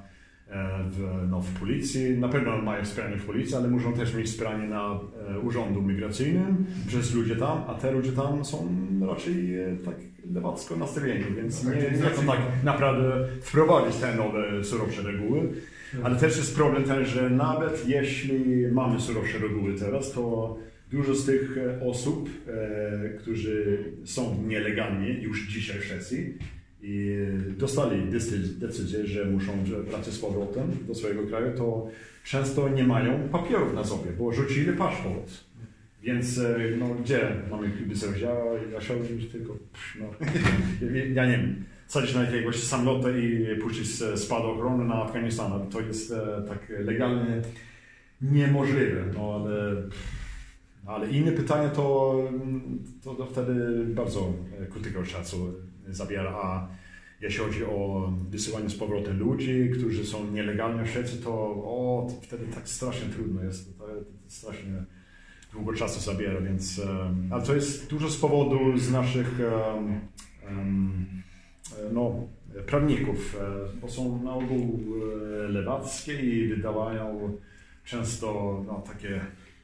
w policji. Na pewno mają wspieranie w policji, ale muszą też mieć wspieranie na urzędu migracyjnym przez ludzi tam, a te ludzie tam są raczej tak lewacko nastawieni, więc nie chcą tak naprawdę wprowadzić te nowe, surowsze reguły. Ale też jest problem ten, że nawet jeśli mamy surowsze reguły teraz, to dużo z tych osób, którzy są nielegalnie już dzisiaj w Szwecji i dostali decyzję, że muszą wracać z powrotem do swojego kraju, to często nie mają papierów na sobie, bo rzucili paszport. Więc no, gdzie mamy kibicować? Ja chciałbym tylko, ja nie wiem. Wsadzić na jakiegoś samolotu i puścić spadochron na Afganistan. To jest tak legalnie niemożliwe. No, ale inne pytanie to wtedy bardzo krótkiego czasu zabiera. A jeśli chodzi o wysyłanie z powrotem ludzi, którzy są nielegalnie w Szwecji, to wtedy tak strasznie trudno jest. To strasznie długo czasu zabiera, więc... Ale to jest dużo z powodu z naszych... prawników, bo są na ogół lewackie i wydawają często takie,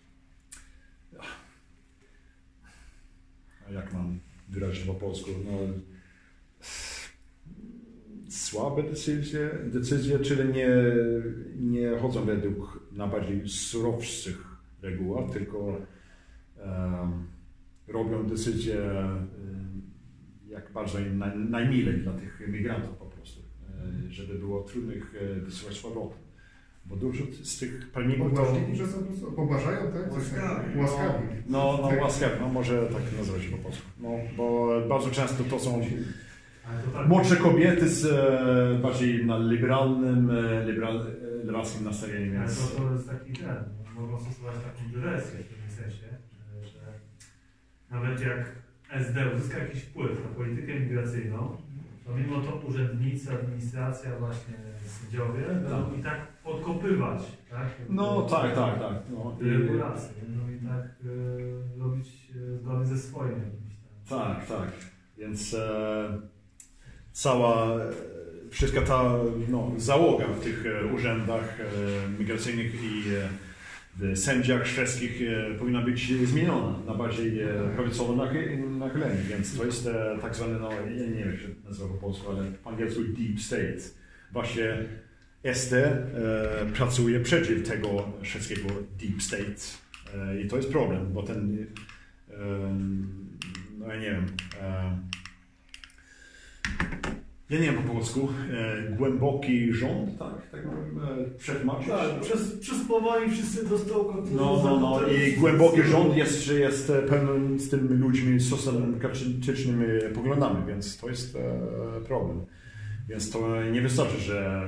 jak mam wyrazić po polsku, słabe decyzje, czyli nie chodzą według najbardziej surowszych regułach, tylko robią decyzje jak bardzo najmilej dla tych migrantów po prostu, żeby było trudno ich wysyłać z powrotem. Bo dużo z tych prawników że są pobłażają, tak? Łaskawi. Łaskawi, może tak nazwać się po polsku. Bo bardzo często to są młodsze kobiety z bardziej na lewackim nastawieniem. Więc... To jest taki mogą stosować taką dywersję w tym sensie, że nawet jak SD uzyska jakiś wpływ na politykę migracyjną, No mimo to urzędnicy, administracja, właśnie sędziowie będą i tak podkopywać, tak? No tak. No, regulacje, no i tak robić zgodnie ze swoim jakimś tam. Tak. Więc wszystka ta załoga w tych urzędach migracyjnych i sędziach szwedzkich powinna być zmieniona na bardziej prawicowo nachylenie, więc to jest tak zwany, ja nie wiem jak się nazywa po polsku, ale po angielsku deep state. Właśnie SD pracuje przeciw tego szwedzkiego deep state i to jest problem, bo ten, ja nie wiem po polsku, głęboki rząd, tak możemy przetłumaczyć. Tak, przez powoli wszyscy do stołu. No i głęboki rząd jest pełen z tymi ludźmi socjaldemokratycznymi poglądami, więc to jest problem. Więc to nie wystarczy,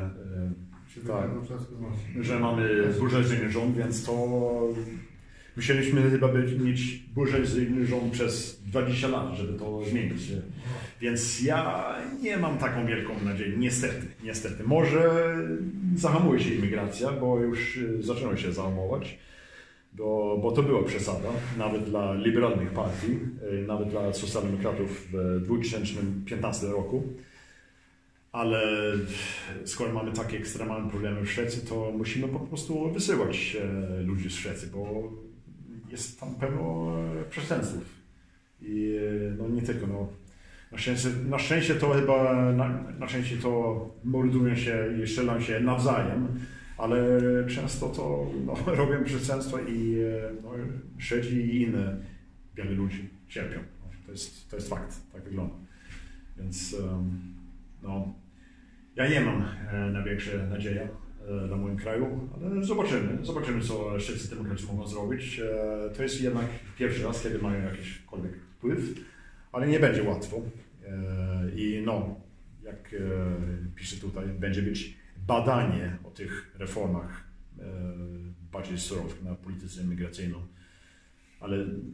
że mamy burżuazyjny rząd, więc to musieliśmy chyba mieć burżuazyjny rząd przez 20 lat, żeby to zmienić. Więc ja nie mam taką wielką nadzieję, niestety. Może zahamuje się imigracja, bo już zaczyna się zahamować, bo to była przesada, nawet dla liberalnych partii, nawet dla socjaldemokratów w 2015 roku. Ale skoro mamy takie ekstremalne problemy w Szwecji, to musimy po prostu wysyłać ludzi z Szwecji, bo jest tam pełno przestępców. I nie tylko, na szczęście to chyba, na szczęście to mordują się i strzelają się nawzajem, ale często to robią przestępstwa i Szwedzi i inne biali ludzie cierpią. To jest fakt, tak wygląda. Więc ja nie mam największej nadziei dla moim kraju, ale zobaczymy co szwedzcy demokraci mogą zrobić. To jest jednak pierwszy raz, kiedy mają jakikolwiek wpływ, ale nie będzie łatwo. I jak pisze tutaj, będzie być badanie o tych reformach bardziej surowych na polityce migracyjną. Ale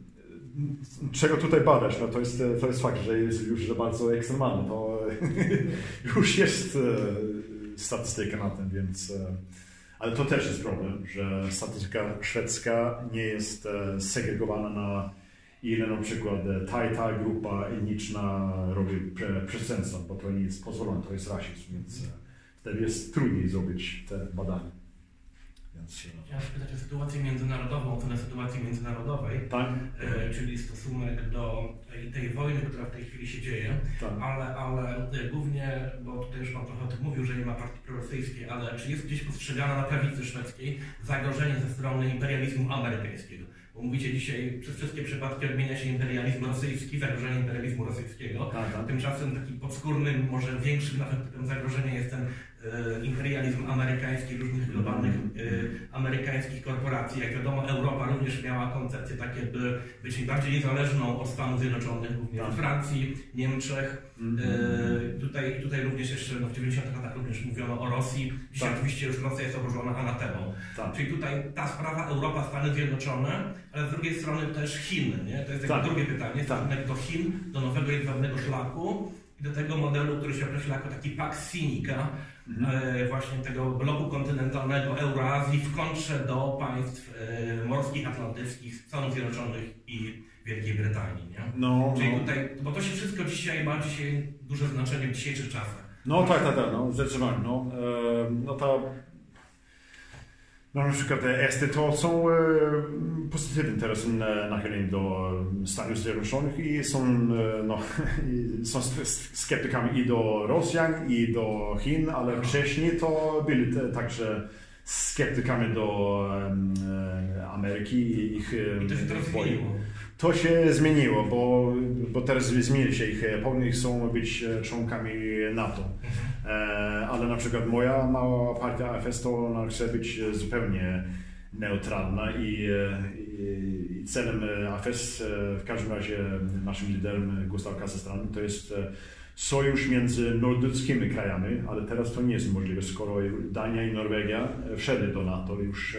czego tutaj badać? To jest fakt, że jest już za bardzo ekstremalne. To już jest statystyka na tym, więc... Ale to też jest problem, że statystyka szwedzka nie jest segregowana na ile na przykład ta grupa etniczna robi przestępstwa, bo to nie jest pozwolone, to jest rasizm, więc wtedy jest trudniej zrobić te badania. Chciałem spytać o sytuację międzynarodową, ocenę sytuacji międzynarodowej, tak? Czyli stosunek do tej wojny, która w tej chwili się dzieje, tak. ale głównie, bo tutaj już Pan trochę o tym mówił, że nie ma partii prorosyjskiej, ale czy jest gdzieś postrzegana na prawicy szwedzkiej zagrożenie ze strony imperializmu amerykańskiego? Bo mówicie dzisiaj, przez wszystkie przypadki odmienia się imperializm rosyjski, zagrożenie imperializmu rosyjskiego. Tak. Tymczasem takim podskórnym, może większym nawet typem zagrożenia jest ten imperializm amerykański, różnych globalnych amerykańskich korporacji. Jak wiadomo, Europa również miała koncepcję takie, by być bardziej niezależną od Stanów Zjednoczonych, głównie od Francji, Niemczech. Tutaj również jeszcze w 90 latach również mówiono o Rosji. Dzisiaj oczywiście już Rosja jest ogrożona anatemą. Czyli tutaj ta sprawa Europa, Stany Zjednoczone, ale z drugiej strony też Chiny. Nie? To jest takie drugie pytanie, stosunek do Chin, do nowego jedwabnego szlaku i do tego modelu, który się określa jako taki Pax Sinica, właśnie tego bloku kontynentalnego Eurazji w kontrze do państw morskich, atlantyckich, Stanów Zjednoczonych i Wielkiej Brytanii. Nie? Czyli tutaj, bo to się wszystko ma duże znaczenie w dzisiejszych czasach. Zdecydowanie. Na przykład Esty to są pozytywne teraz nachyleni do Stanów Zjednoczonych i są sceptykami i do Rosjan, i do Chin, ale wcześniej to byli także sceptykami do Ameryki i ich zmieniło. To się zmieniło, bo teraz zmieni się ich, powinni chcą być członkami NATO. Ale na przykład moja mała partia AFS to ona chce być zupełnie neutralna i celem AFS, w każdym razie naszym liderem Gustav Kasselstrand, to jest sojusz między nordyckimi krajami, ale teraz to nie jest możliwe, skoro Dania i Norwegia wszedły do NATO już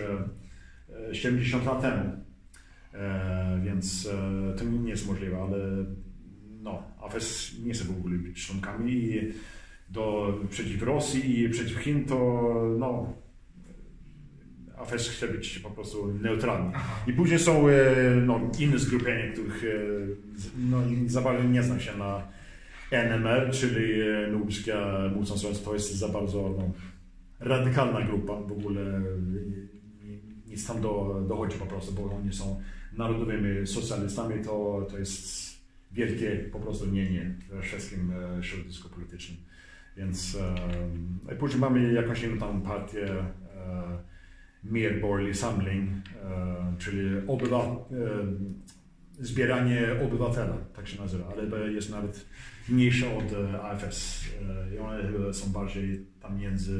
70 lat temu. Więc to nie jest możliwe, ale AFS nie chce w ogóle być członkami i przeciw Rosji i przeciw Chin to AFS chce być po prostu neutralny. I później są inne zgrupienia, których za bardzo nie znam się na NMR, czyli Nordiska motståndsrörelsen. To jest za bardzo radykalna grupa, w ogóle nic tam dochodzi po prostu, bo oni są narodowymi socjalistami, to jest wielkie po prostu nie w szwedzkim środowisku politycznym. Więc później mamy jakąś inną tam partię Medborgerlig Samling, czyli zbieranie obywatela, tak się nazywa, ale jest nawet mniejsza od AFS. I one są bardziej tam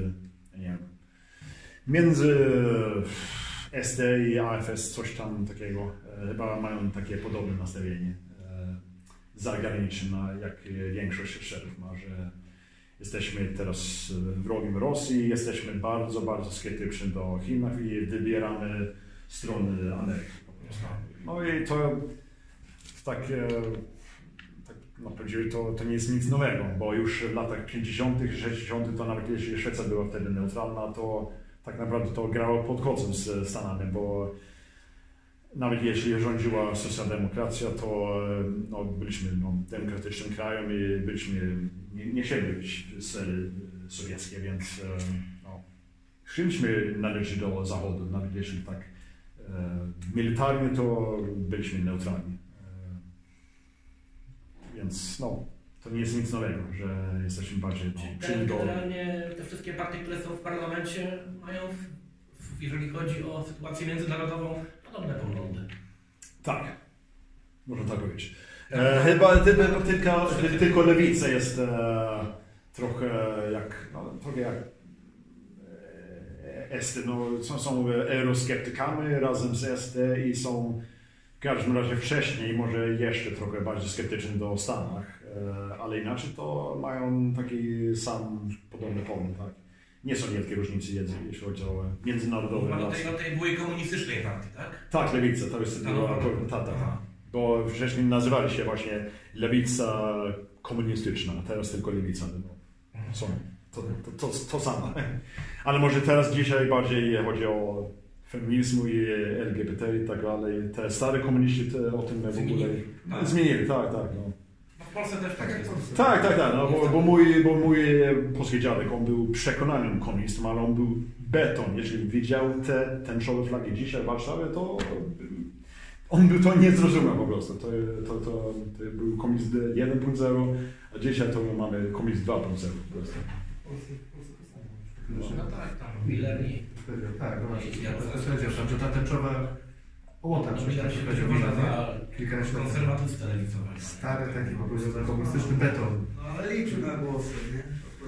między SD i AFS, coś tam takiego. Chyba mają takie podobne nastawienie zagraniczne, jak większość szeryf ma, że jesteśmy teraz wrogiem Rosji, jesteśmy bardzo, bardzo sceptyczni do Chin i wybieramy strony Ameryki. No i to to nie jest nic nowego, bo już w latach 50., 60., to nawet jeśli Szwecja była wtedy neutralna, to tak naprawdę to grało pod kołcem z Stanami, bo nawet jeśli rządziła socjaldemokracja, to byliśmy demokratycznym krajem i nie chcieliśmy sfery sowieckie, więc chcieliśmy należeć do Zachodu, nawet jeśli tak militarnie, to byliśmy neutralni. Więc to nie jest nic nowego, że jesteśmy bardziej czyli generalnie te wszystkie partie, które są w parlamencie, mają, jeżeli chodzi o sytuację międzynarodową, podobne poglądy. Tak, można tak powiedzieć. Chyba tylko lewica jest trochę jak SD. Są eurosceptykami razem z SD i są w każdym razie wcześniej może jeszcze trochę bardziej sceptyczni do Stanach, ale inaczej to mają taki sam podobny pogląd. Tak? Nie są wielkie różnice, jeśli chodzi o międzynarodowe relacje. Do tej byłej komunistycznej partii, tak? Tak, lewica, to jest była bo wcześniej nazywali się właśnie lewica komunistyczna, a teraz tylko lewica. To samo. Ale może teraz dzisiaj bardziej chodzi o feminizmu i LGBT i tak dalej. Te stare komuniści o tym w ogóle zmienili. Tak. W Polsce też tak jest. Tak. Bo mój polski dziadek, on był przekonanym komunistą, ale on był beton. Jeżeli widział te tęczowe flagi dzisiaj w Warszawie, to on by to nie zrozumiał po prostu. To był komunizm 1.0, a dzisiaj to mamy komunizm 2.0 po prostu. No tak, tam Mileni. Tak, no właśnie. Że ta tęczowa łota, że się kilkanaście konserwatywne lewicowe. Stary taki po prostu komunistyczny beton. No ale liczy na głosy, nie?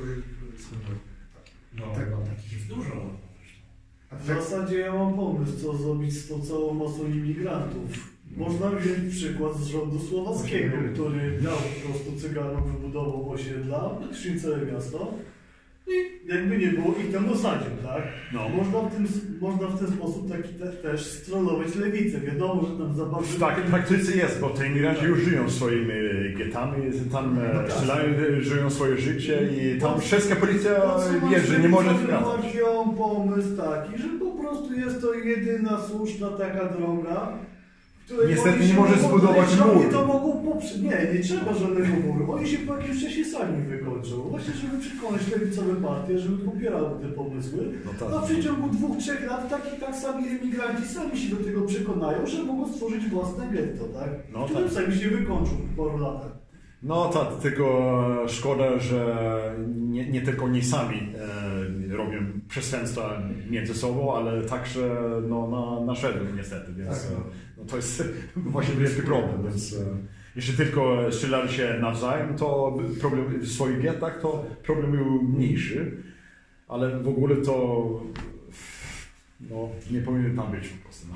Takich jest dużo. W zasadzie ja mam pomysł, co zrobić z tą całą masą imigrantów. Można wziąć przykład z rządu słowackiego, który miał po prostu Cyganów, wybudował osiedla, praktycznie całe miasto i jakby nie było ich tam osadził, tak? No. Można w ten sposób też strollować lewicę. Wiadomo, że tam za bardzo... Tak, w praktyce jest, bo te imigranci już żyją swoimi getami, tam żyją swoje życie i tam szwedzka policja wie, że nie może wracać. Mają pomysł taki, że po prostu jest to jedyna słuszna taka droga, niestety nie może zbudować muru. To mogą poprzeć. Nie trzeba żadnego muru. Oni się po jakimś czasie sami wykończą. Właśnie, żeby przekonać lewicowe partie, żeby popierały te pomysły. A w przeciągu 2-3 lat tak sami emigranci sami się do tego przekonają, że mogą stworzyć własne getto, tak? Którym sami się wykończą w paru latach. No tak, tylko szkoda, że nie tylko oni sami robią przestępstwa między sobą, ale także na Szwedów niestety, więc to jest właśnie wielki problem, więc jeśli tylko strzelali się nawzajem, to problem w swoich gettach, to problem był mniejszy, ale w ogóle to nie powinien tam być po prostu.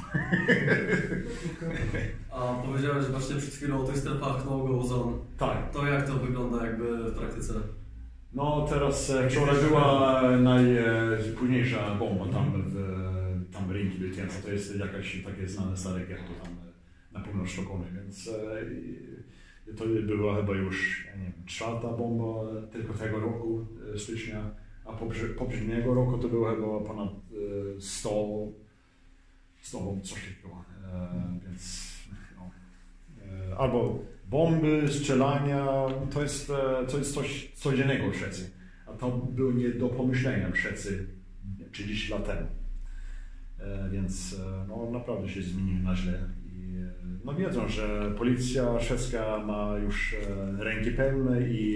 A powiedziałeś właśnie przed chwilą o tych strefach no-go zone. Tak. To jak to wygląda jakby w praktyce? No teraz wczoraj była najpóźniejsza bomba tam w Rinkeby, to jest jakaś takie znane stare getto tam na północ Sztokholmu, więc To była chyba już, ja nie wiem, 4. bomba tylko tego roku, stycznia, a poprzedniego roku to było chyba ponad 100 bomb, coś takiego. Więc no, albo bomby, strzelania, to jest coś codziennego w Szwecji. A to było nie do pomyślenia w Szwecji 30 lat temu. Więc no, naprawdę się zmieniło na źle. I, no wiedzą, że policja szwedzka ma już ręki pełne i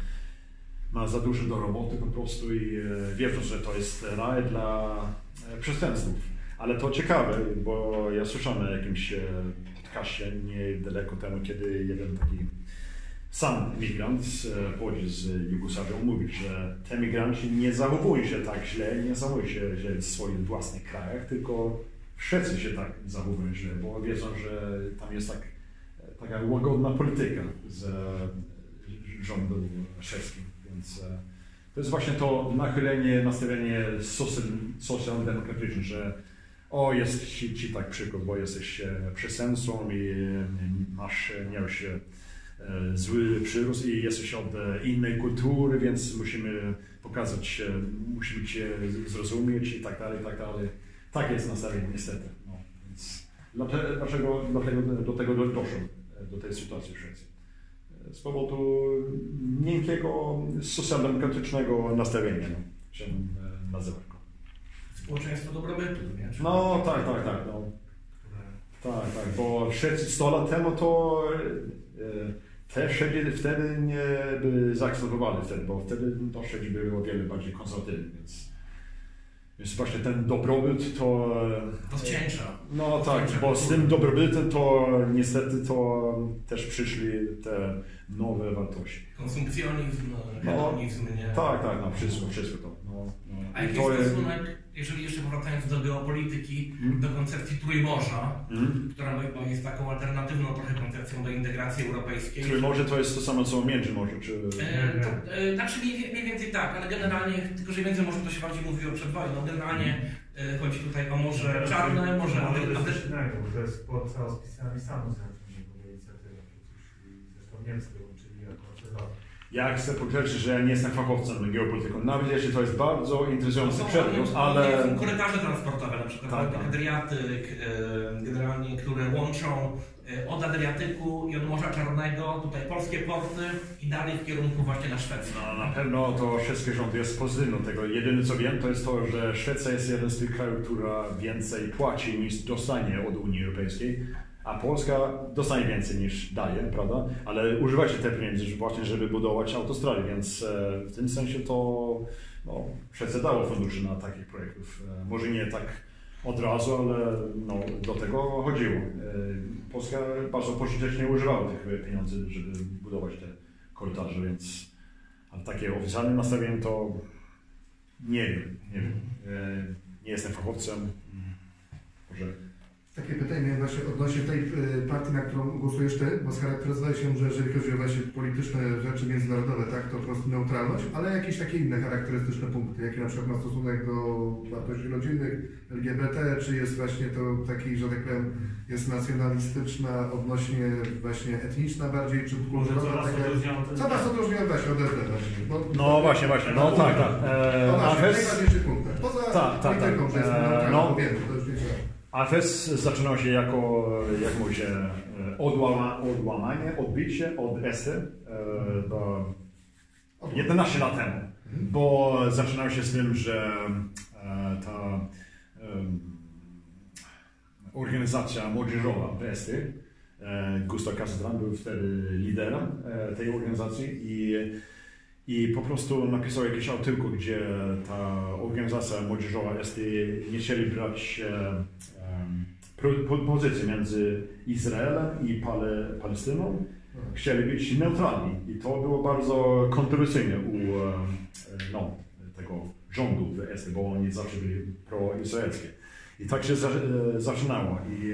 ma za dużo do roboty po prostu i wiedzą, że to jest raj dla przestępców. Ale to ciekawe, bo ja słyszałem na jakimś podcastie niedaleko temu, kiedy jeden taki sam migrant pochodzi z Jugosławii mówi, że te migranci nie zachowują się tak źle, nie zachowują się źle w swoich własnych krajach, tylko w Szwecji się tak zachowują źle, bo wiedzą, że tam jest taka łagodna polityka z rządu szwedzkim. Więc to jest właśnie to nachylenie, nastawienie socjaldemokratyczne, że jest ci tak przykład, bo jesteś przestępcą i miałeś zły przyrost i jesteś od innej kultury, więc musimy pokazać, musimy cię zrozumieć i tak dalej, i tak dalej. Tak jest nastawienie niestety. No, więc dlatego do tego doszło, do tej sytuacji w Szwecji. Z powodu miękkiego, socjaldemokratycznego nastawienia, no, się nazywa go. Społeczeństwo dobrobytu, nie? No tak. No. Tak, bo 100 lat temu to te Szwedzi wtedy nie by zaakceptowali bo wtedy to Szwedzi byli o wiele bardziej konserwatywni, więc właśnie ten dobrobyt to... Rozcieńcza. No tak, bo z tym dobrobytem to niestety to też przyszli te nowe wartości. Konsumpcjonizm, hedonizm, nie? Tak, no wszystko to. No. A jaki jest stosunek, jeżeli jeszcze powracając do geopolityki, do koncepcji Trójmorza, która jest taką alternatywną trochę koncepcją do integracji europejskiej? Trójmorze to jest to samo co Międzymorze, czy... Znaczy mniej więcej tak, ale generalnie, tylko że Międzymorze to się bardziej mówiło przed wojną, generalnie chodzi tutaj o Morze Czarne, Morze Atlantyckie. To jest pod auspicjami Stanów Zjednoczonych inicjatywa, zresztą Niemcy dołączyli jako obserwator. Ja chcę podkreślić, że ja nie jestem fachowcem geopolityką, nawet jeśli to jest bardzo interesujący przedmiot, ale... Są korytarze transportowe, na przykład Adriatyk, generalnie, które łączą od Adriatyku i od Morza Czarnego, tutaj polskie porty i dalej w kierunku właśnie na Szwecję. No, na pewno to szwedzki rząd jest pozytywny tego. Jedyne co wiem, to jest to, że Szwecja jest jeden z tych krajów, która więcej płaci niż dostanie od Unii Europejskiej. A Polska dostanie więcej niż daje, prawda? Ale używacie te pieniądze właśnie, żeby budować autostrady, więc w tym sensie to Szwecja dało fundusze na takich projektów. Może nie tak od razu, ale do tego chodziło. Polska bardzo pożytecznie używała tych pieniędzy, żeby budować te korytarze, więc ale takie oficjalne nastawienie to nie wiem. Nie jestem fachowcem. Może... Takie pytanie miałem właśnie odnośnie tej partii, na którą głosujesz ty, bo scharakteryzowałeś się, że jeżeli chodzi o właśnie polityczne rzeczy międzynarodowe, tak, to po prostu neutralność, ale jakieś takie inne charakterystyczne punkty, jakie na przykład ma stosunek do wartości rodzinnych, LGBT, czy jest właśnie to taki, że tak powiem, jest nacjonalistyczna, odnośnie właśnie etniczna bardziej, czy kulturowa, co was odróżnia właśnie od SD właśnie? No właśnie, no tak. Najważniejszych punktach, poza polityką, że jest neutralna, wiem, to już nie trzeba. AFS zaczynał się jako, jak mówi się, odbicie od ESTY 11 lat temu, bo zaczynał się z tym, że ta organizacja młodzieżowa w ESTY, Gustav Kasselstrand był wtedy liderem tej organizacji i po prostu napisał jakiś artykuł, gdzie ta organizacja młodzieżowa ESTY nie chcieli brać pozycję między Izraelem i Palestyną. Chcieli być neutralni i to było bardzo kontrowersyjne u tego rządu w ESTY, bo oni zawsze byli pro-izraelskie. I tak się zaczynało. I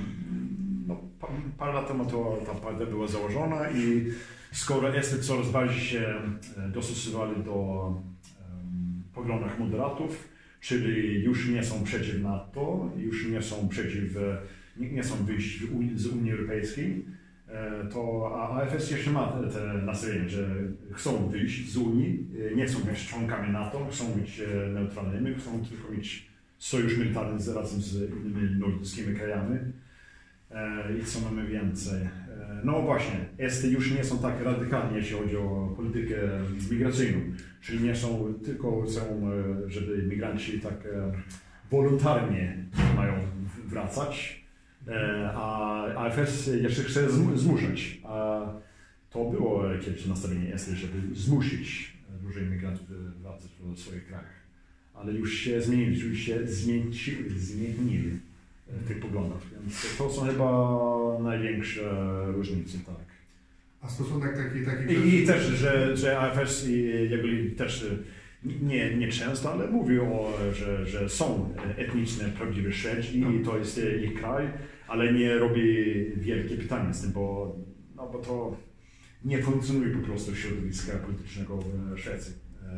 parę lat temu ta partia była założona i skoro ESTY coraz bardziej się dostosowali do poglądów moderatów, czyli już nie są przeciw NATO, już nie są wyjść z Unii Europejskiej, to AFS jeszcze ma te nastawienie, że chcą wyjść z Unii, nie chcą być członkami NATO, chcą być neutralnymi, chcą tylko mieć sojusz militarny razem z innymi nordyckimi krajami i co mamy więcej. No właśnie, Esty już nie są tak radykalni, jeśli chodzi o politykę migracyjną, czyli nie są tylko chcą, żeby migranci tak wolontarnie mają wracać, a AFS jeszcze chce zmuszać. A to było kiedyś nastawienie Esty, żeby zmusić dużo imigrantów wracać do swoich krajów. Ale już się zmienili, zmienili w tych poglądach, więc to są chyba największe różnice, tak. A stosunek taki... I też, że AFS jakby też nie często, ale mówią, że są etniczne, prawdziwe Szwedzi i to jest ich kraj, ale nie robi wielkie pytania z tym, bo to nie funkcjonuje po prostu środowiska politycznego w Szwecji.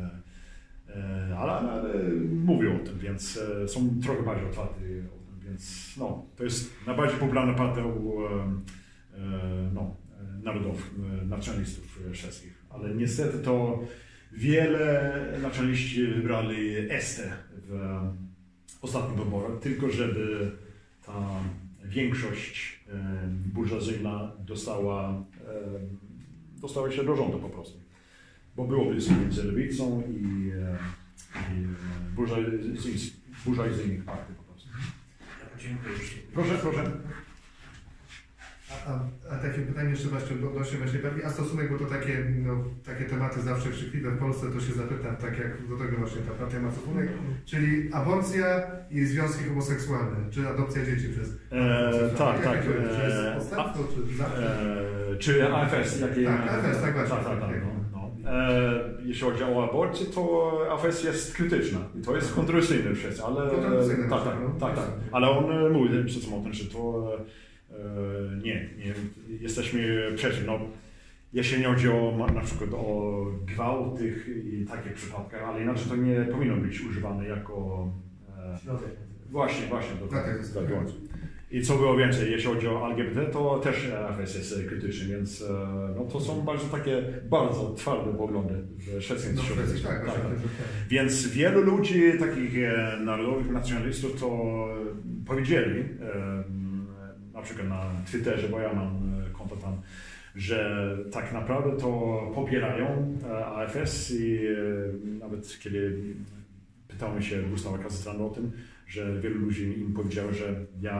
Ale mówią o tym, więc są trochę bardziej otwarci o tym, więc no, to jest najbardziej popularna partia u narodów, nacjonalistów szwedzkich. Ale niestety to wiele nacjonaliści wybrali Estę w ostatnich wyborach, tylko żeby ta większość burżuazyjna dostała się do rządu po prostu. Bo było blisko między lewicą i burżuazyjnych partii po prostu. Dziękuję. Proszę. A takie pytanie jeszcze właśnie bardziej, a stosunek, bo to takie tematy zawsze krzykliwe w Polsce, to się zapytam, tak jak do tego właśnie ta partia ma stosunek, czyli aborcja i związki homoseksualne, czy adopcja dzieci przez... Tak. Czy jest podstawstwo, czy zawsze? Czy AFS? Tak, AFS, tak właśnie. Tak. Jeśli chodzi o aborcję, to AFS jest krytyczna i to jest kontrowersyjne przecież, ale... Tak. Ale on mówi przed tym o tym, że to... Nie, jesteśmy przeciw. No, jeśli nie chodzi na przykład o gwałty i takie przypadki, ale inaczej to nie powinno być używane jako... Właśnie do tego. I co było więcej, jeśli chodzi o LGBT, to też AFS jest krytyczny, więc no, to są bardzo twarde poglądy w szwedzkim środowisku. Tak. Więc wielu ludzi, takich narodowych nacjonalistów, to powiedzieli, na przykład na Twitterze, bo ja mam konto tam, że tak naprawdę to popierają AFS i nawet kiedy pytałem się Gustawa Kastelstranda o tym, że wielu ludzi im powiedziało, że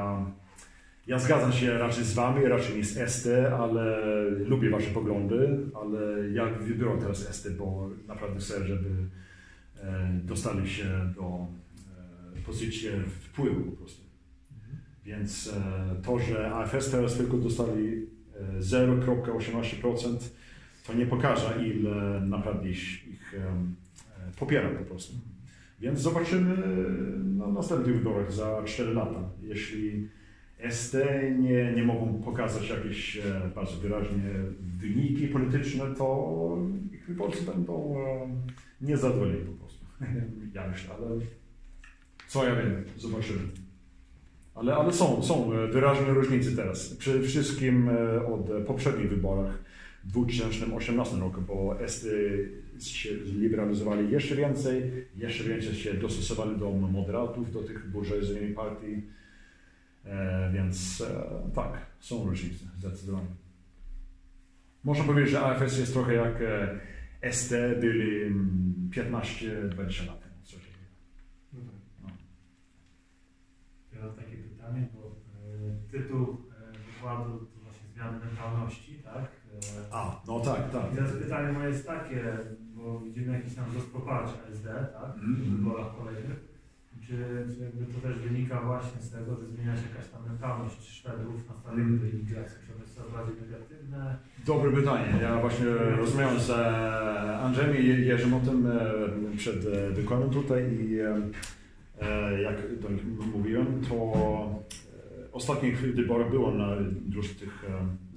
ja zgadzam się raczej z wami, raczej nie z Esty, ale lubię wasze poglądy, ale ja wybiorę teraz Esty, bo naprawdę chcę, żeby dostali się do pozycji wpływu po prostu. Więc to, że AFS teraz tylko dostali 0,18%, to nie pokaże, ile naprawdę ich popiera po prostu. Więc zobaczymy na następnych wyborach za 4 lata. Jeśli ST nie mogą pokazać jakieś bardzo wyraźnie wyniki polityczne, to ich wyborcy będą niezadowoleni po prostu. Ja myślę, ale co ja wiem, zobaczymy. Ale są wyraźne różnice teraz. Przede wszystkim od poprzednich wyborach w 2018 roku, bo Esty się zliberalizowali jeszcze więcej się dostosowali do moderatów, do tych burżuazyjnych partii. Więc tak, są różnice, zdecydowanie. Można powiedzieć, że AFS jest trochę jak ST byli 15-20 lat temu. Ja mam takie pytanie, bo tytuł wykładu to właśnie zmiany mentalności, tak? No tak. I teraz pytanie moje jest takie, bo widzimy jakiś tam wzrost poparcia SD, tak? W wyborach kolejnych. Czy jakby to też wynika właśnie z tego, że zmienia się jakaś tam mentalność Szwedów, nastawienie do imigracji, czy one są coraz bardziej negatywne? Dobre pytanie. Ja właśnie rozmawiałem z Andrzejem i Jerzym o tym przed wykładem tutaj i jak mówiłem, to ostatnich wyborach było na dużo tych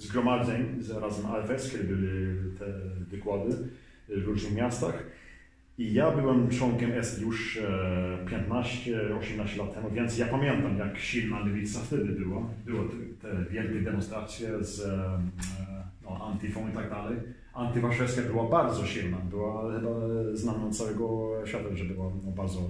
zgromadzeń razem AFS, kiedy były te wykłady w różnych miastach. I ja byłem członkiem SD już 15-18 lat temu, więc ja pamiętam, jak silna lewica wtedy była. Były te wielkie demonstracje z Antifą i tak dalej. Antywarszawska była bardzo silna, była chyba znana na całego świata, że była bardzo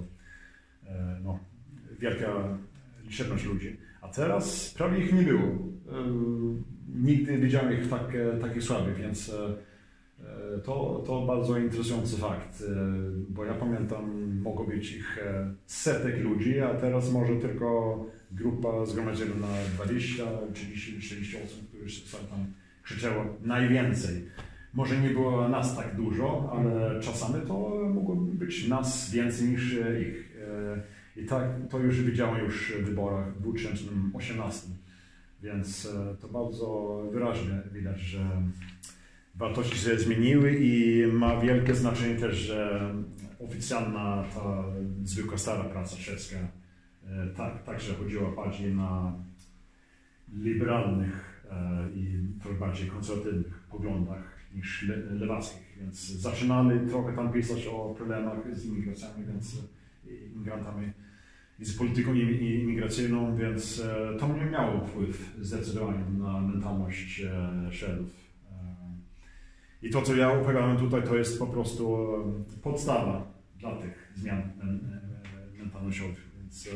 wielka liczebność ludzi. A teraz prawie ich nie było. Nigdy nie widziałem ich takich słabych, więc to bardzo interesujący fakt, bo ja pamiętam, mogło być ich setek ludzi, a teraz może tylko grupa zgromadzona na 20, 30, 40 osób, które sobie tam krzyczało najwięcej. Może nie było nas tak dużo, ale czasami to mogło być nas więcej niż ich. I tak to już widziałem już w wyborach w 2018, więc to bardzo wyraźnie widać, że wartości się zmieniły i ma wielkie znaczenie też, że oficjalna ta zwykła stara praca szwedzka także chodziła bardziej na liberalnych i trochę bardziej konserwatywnych poglądach niż lewackich, więc zaczynali trochę tam pisać o problemach z imigracjami, imigrantami i z polityką imigracyjną, więc to nie miało wpływ zdecydowanie na mentalność Szwedów. I to, co ja opowiadałem tutaj, to jest po prostu podstawa dla tych zmian mentalnościowych, więc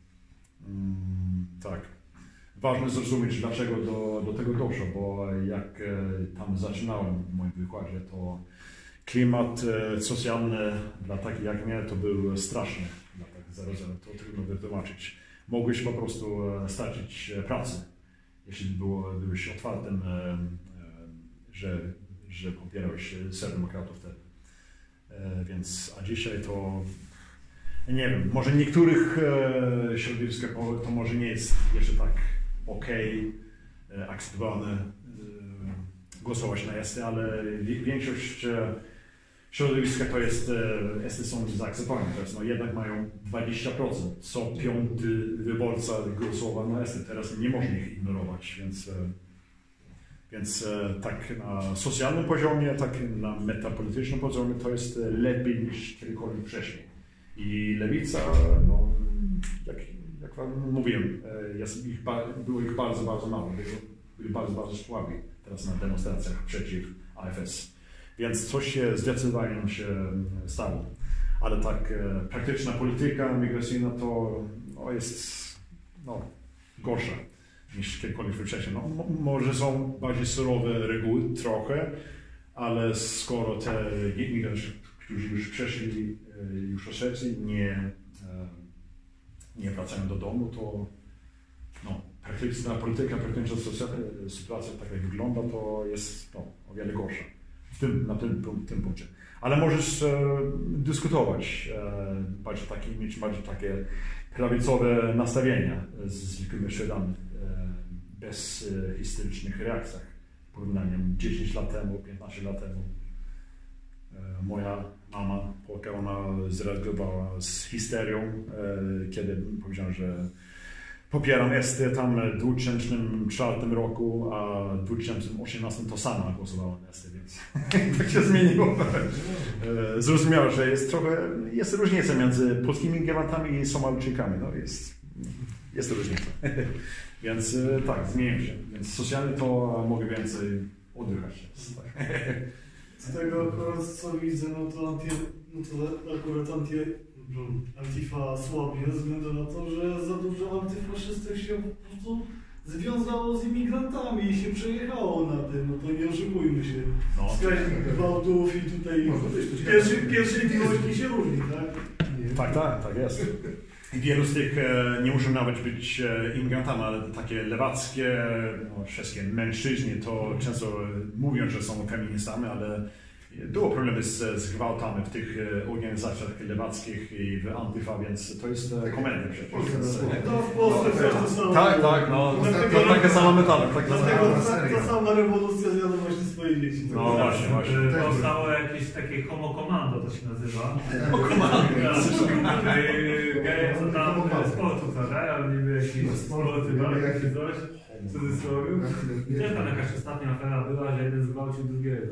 tak. Ważne zrozumieć, dlaczego do tego doszło, bo jak tam zaczynałem w moim wykładzie, to klimat socjalny dla takich jak mnie to był straszny. To trudno wytłumaczyć. Mogłeś po prostu stracić pracę, jeśli byłeś otwartym, że popierałeś demokratów wtedy. A dzisiaj to, nie wiem, może niektórych środowiskach to może nie jest jeszcze tak akceptowane głosować na SD, ale większość środowiska to jest, SD są zaakceptowane, to jednak mają 20%, co piąty wyborca głosował na SD, teraz nie można ich ignorować, więc tak na socjalnym poziomie, tak na metapolitycznym poziomie to jest lepiej niż kiedykolwiek wcześniej. I lewica, jak wam mówiłem, było ich bardzo, bardzo mało, byli bardzo, bardzo słabi teraz na demonstracjach przeciw AFS. Więc coś zdecydowanie się stało. Ale tak, praktyczna polityka migracyjna to jest gorsza niż kiedykolwiek wcześniej. Może są bardziej surowe reguły trochę, ale skoro te imigranci, którzy już przeszli już do Szwecji, nie wracają do domu, to praktyczna polityka, praktyczna sytuacja, tak jak wygląda, to jest o wiele gorsza. Na tym punkcie. Ale możesz dyskutować, mieć bardziej takie prawicowe nastawienia z zwykłymi Szwedami, bez historycznych reakcjach. Porównaniem 10 lat temu, 15 lat temu. Moja mama, Polka, ona zareagowała z histerią, kiedy powiedziałem, że popieram SD tam w 2004 roku, a w 2018 to sama głosowała na SD, więc tak się zmieniło. Zrozumiała, że jest różnica między polskimi imigrantami i Somalijczykami. Jest różnica. Więc tak, zmieniłem się. Więc socjalnie to mogę więcej oddychać. Z tego akurat co widzę, Antifa słabnie ze względu na to, że za dużo antyfaszystów się po prostu związało z imigrantami i się przejechało na tym, to nie oszukujmy się. Wskaźnik gwałtów i tutaj pierwszej miłości się różni, tak? Tak jest. I wielu z tych nie muszą nawet być imigrantami, ale takie lewackie, szwedzkie mężczyźni to często mówią, że są feministami, ale było problemy z gwałtami w tych organizacjach lewackich i w Antifa, więc to jest komenda przecież. W Polsce też to samo. Tak, taka sama metala. Ta sama rewolucja z wiadomości swojej powiedzieć. No właśnie. Powstało jakieś takie homo commando, to się nazywa. Geje co tam sportu zadają, ale niby jakieś sporty, czy coś. W cudzysłowie. Też tam jakaś ostatnia afera była, że jeden zgwałcił drugiego.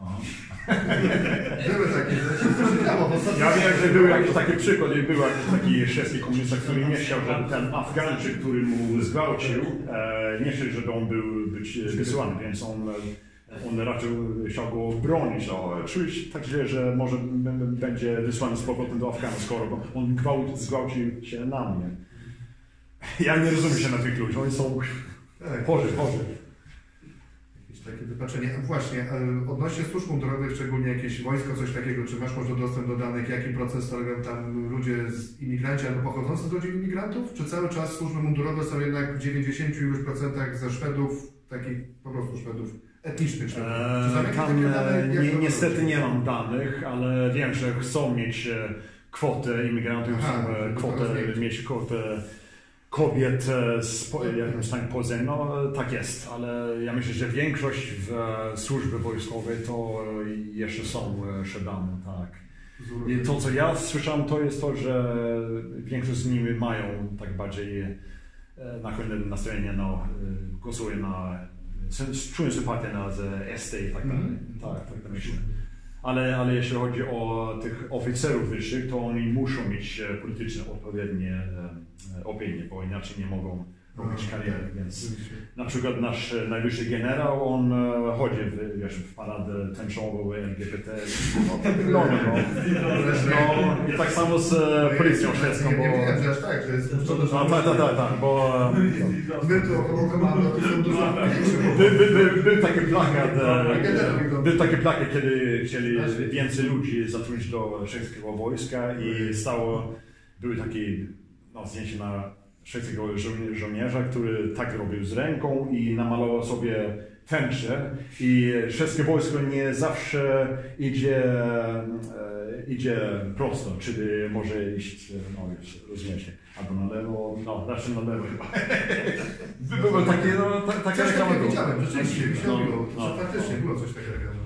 Były takie, ja wiem, że był jakiś taki przykład, był jakiś taki szewski komunista, który nie chciał, żeby ten Afgańczyk, który mu zgwałcił, nie chciał, żeby on był być wysłany, więc on raczej chciał go bronić. Czuł się tak źle, że może będzie wysłany z powrotem do Afganu, skoro on zgwałcił się na mnie. Ja nie rozumiem się na tych ludzi, oni są chorzy. Takie wypaczenie. Właśnie, odnośnie służb mundurowych, szczególnie jakieś wojsko, coś takiego, czy masz może dostęp do danych, jaki proces robią tam ludzie imigranci albo pochodzący z rodzin imigrantów? Czy cały czas służby mundurowe są jednak w 90% ze Szwedów, takich po prostu Szwedów etnicznych Szwedów? Tam niestety nie mam danych, ale wiem, że chcą mieć kwotę imigrantów, mieć kwotę kobiet z jakimś stanie podziemnym, no tak jest, ale ja myślę, że większość w służbie wojskowej to jeszcze są Szwedami, tak. I to, co ja słyszałem, to jest to, że większość z nimi mają tak bardziej nakłonne nastawienie, głosują czują sympatię na SD i tak dalej. Tak myślę. Ale jeśli chodzi o tych oficerów wyższych, to oni muszą mieć politycznie odpowiednie opinie, bo inaczej nie mogą robić kariery. Więc na przykład nasz najwyższy generał, on chodzi w paradę tęczową LGBT. I tak samo z policją szwedzką. Nie wiem, że aż tak, że jest tak, bo my tu około komando to są dużo był taki plakat, kiedy chcieli więcej ludzi zatrudnić do szwedzkiego wojska i były takie zdjęcie na szwedzkiego żołnierza, który tak robił z ręką i namalował sobie tęczę i szwedzkie wojsko nie zawsze idzie prosto, czyli może iść, rozumiecie, albo na lewo, raczej na lewo chyba. Było takie, takie reklamy. Widziałem, rzeczywiście, faktycznie było coś takiego.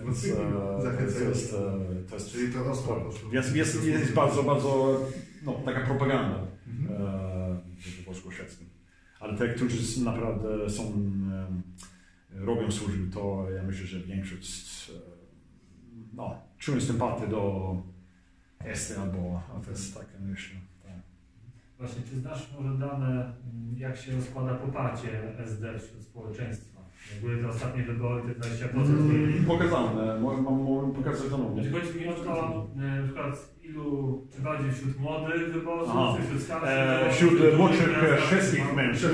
Czyli to ostro. Jest bardzo taka propaganda w wojsku szwedzkim. Ale te, którzy naprawdę robią służby, to ja myślę, że większość czują sympatię do SD albo AFS, tak myślę. Tak. Właśnie, czy znasz może dane, jak się rozkłada poparcie SD wśród społeczeństwa? Jak były te ostatnie wybory, te 20% byli... Pokazane, mogę pokazać to nowe. Chodzi mi o to, na przykład czy bardziej wśród młodych wyborców, czy wśród starszych? Wśród młodszych szwedzkich mężczyzn,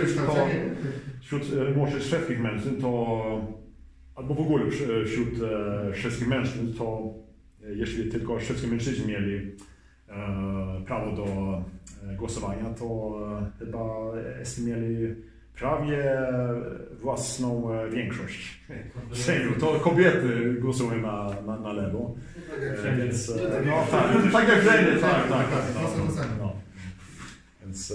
albo w ogóle wśród szwedzkich mężczyzn, to jeśli tylko szwedzcy mężczyźni mieli prawo do głosowania, to chyba mieli prawie własną większość w Sejmu. To kobiety głosują na lewo. Więc tak jak wszędzie, tak. Więc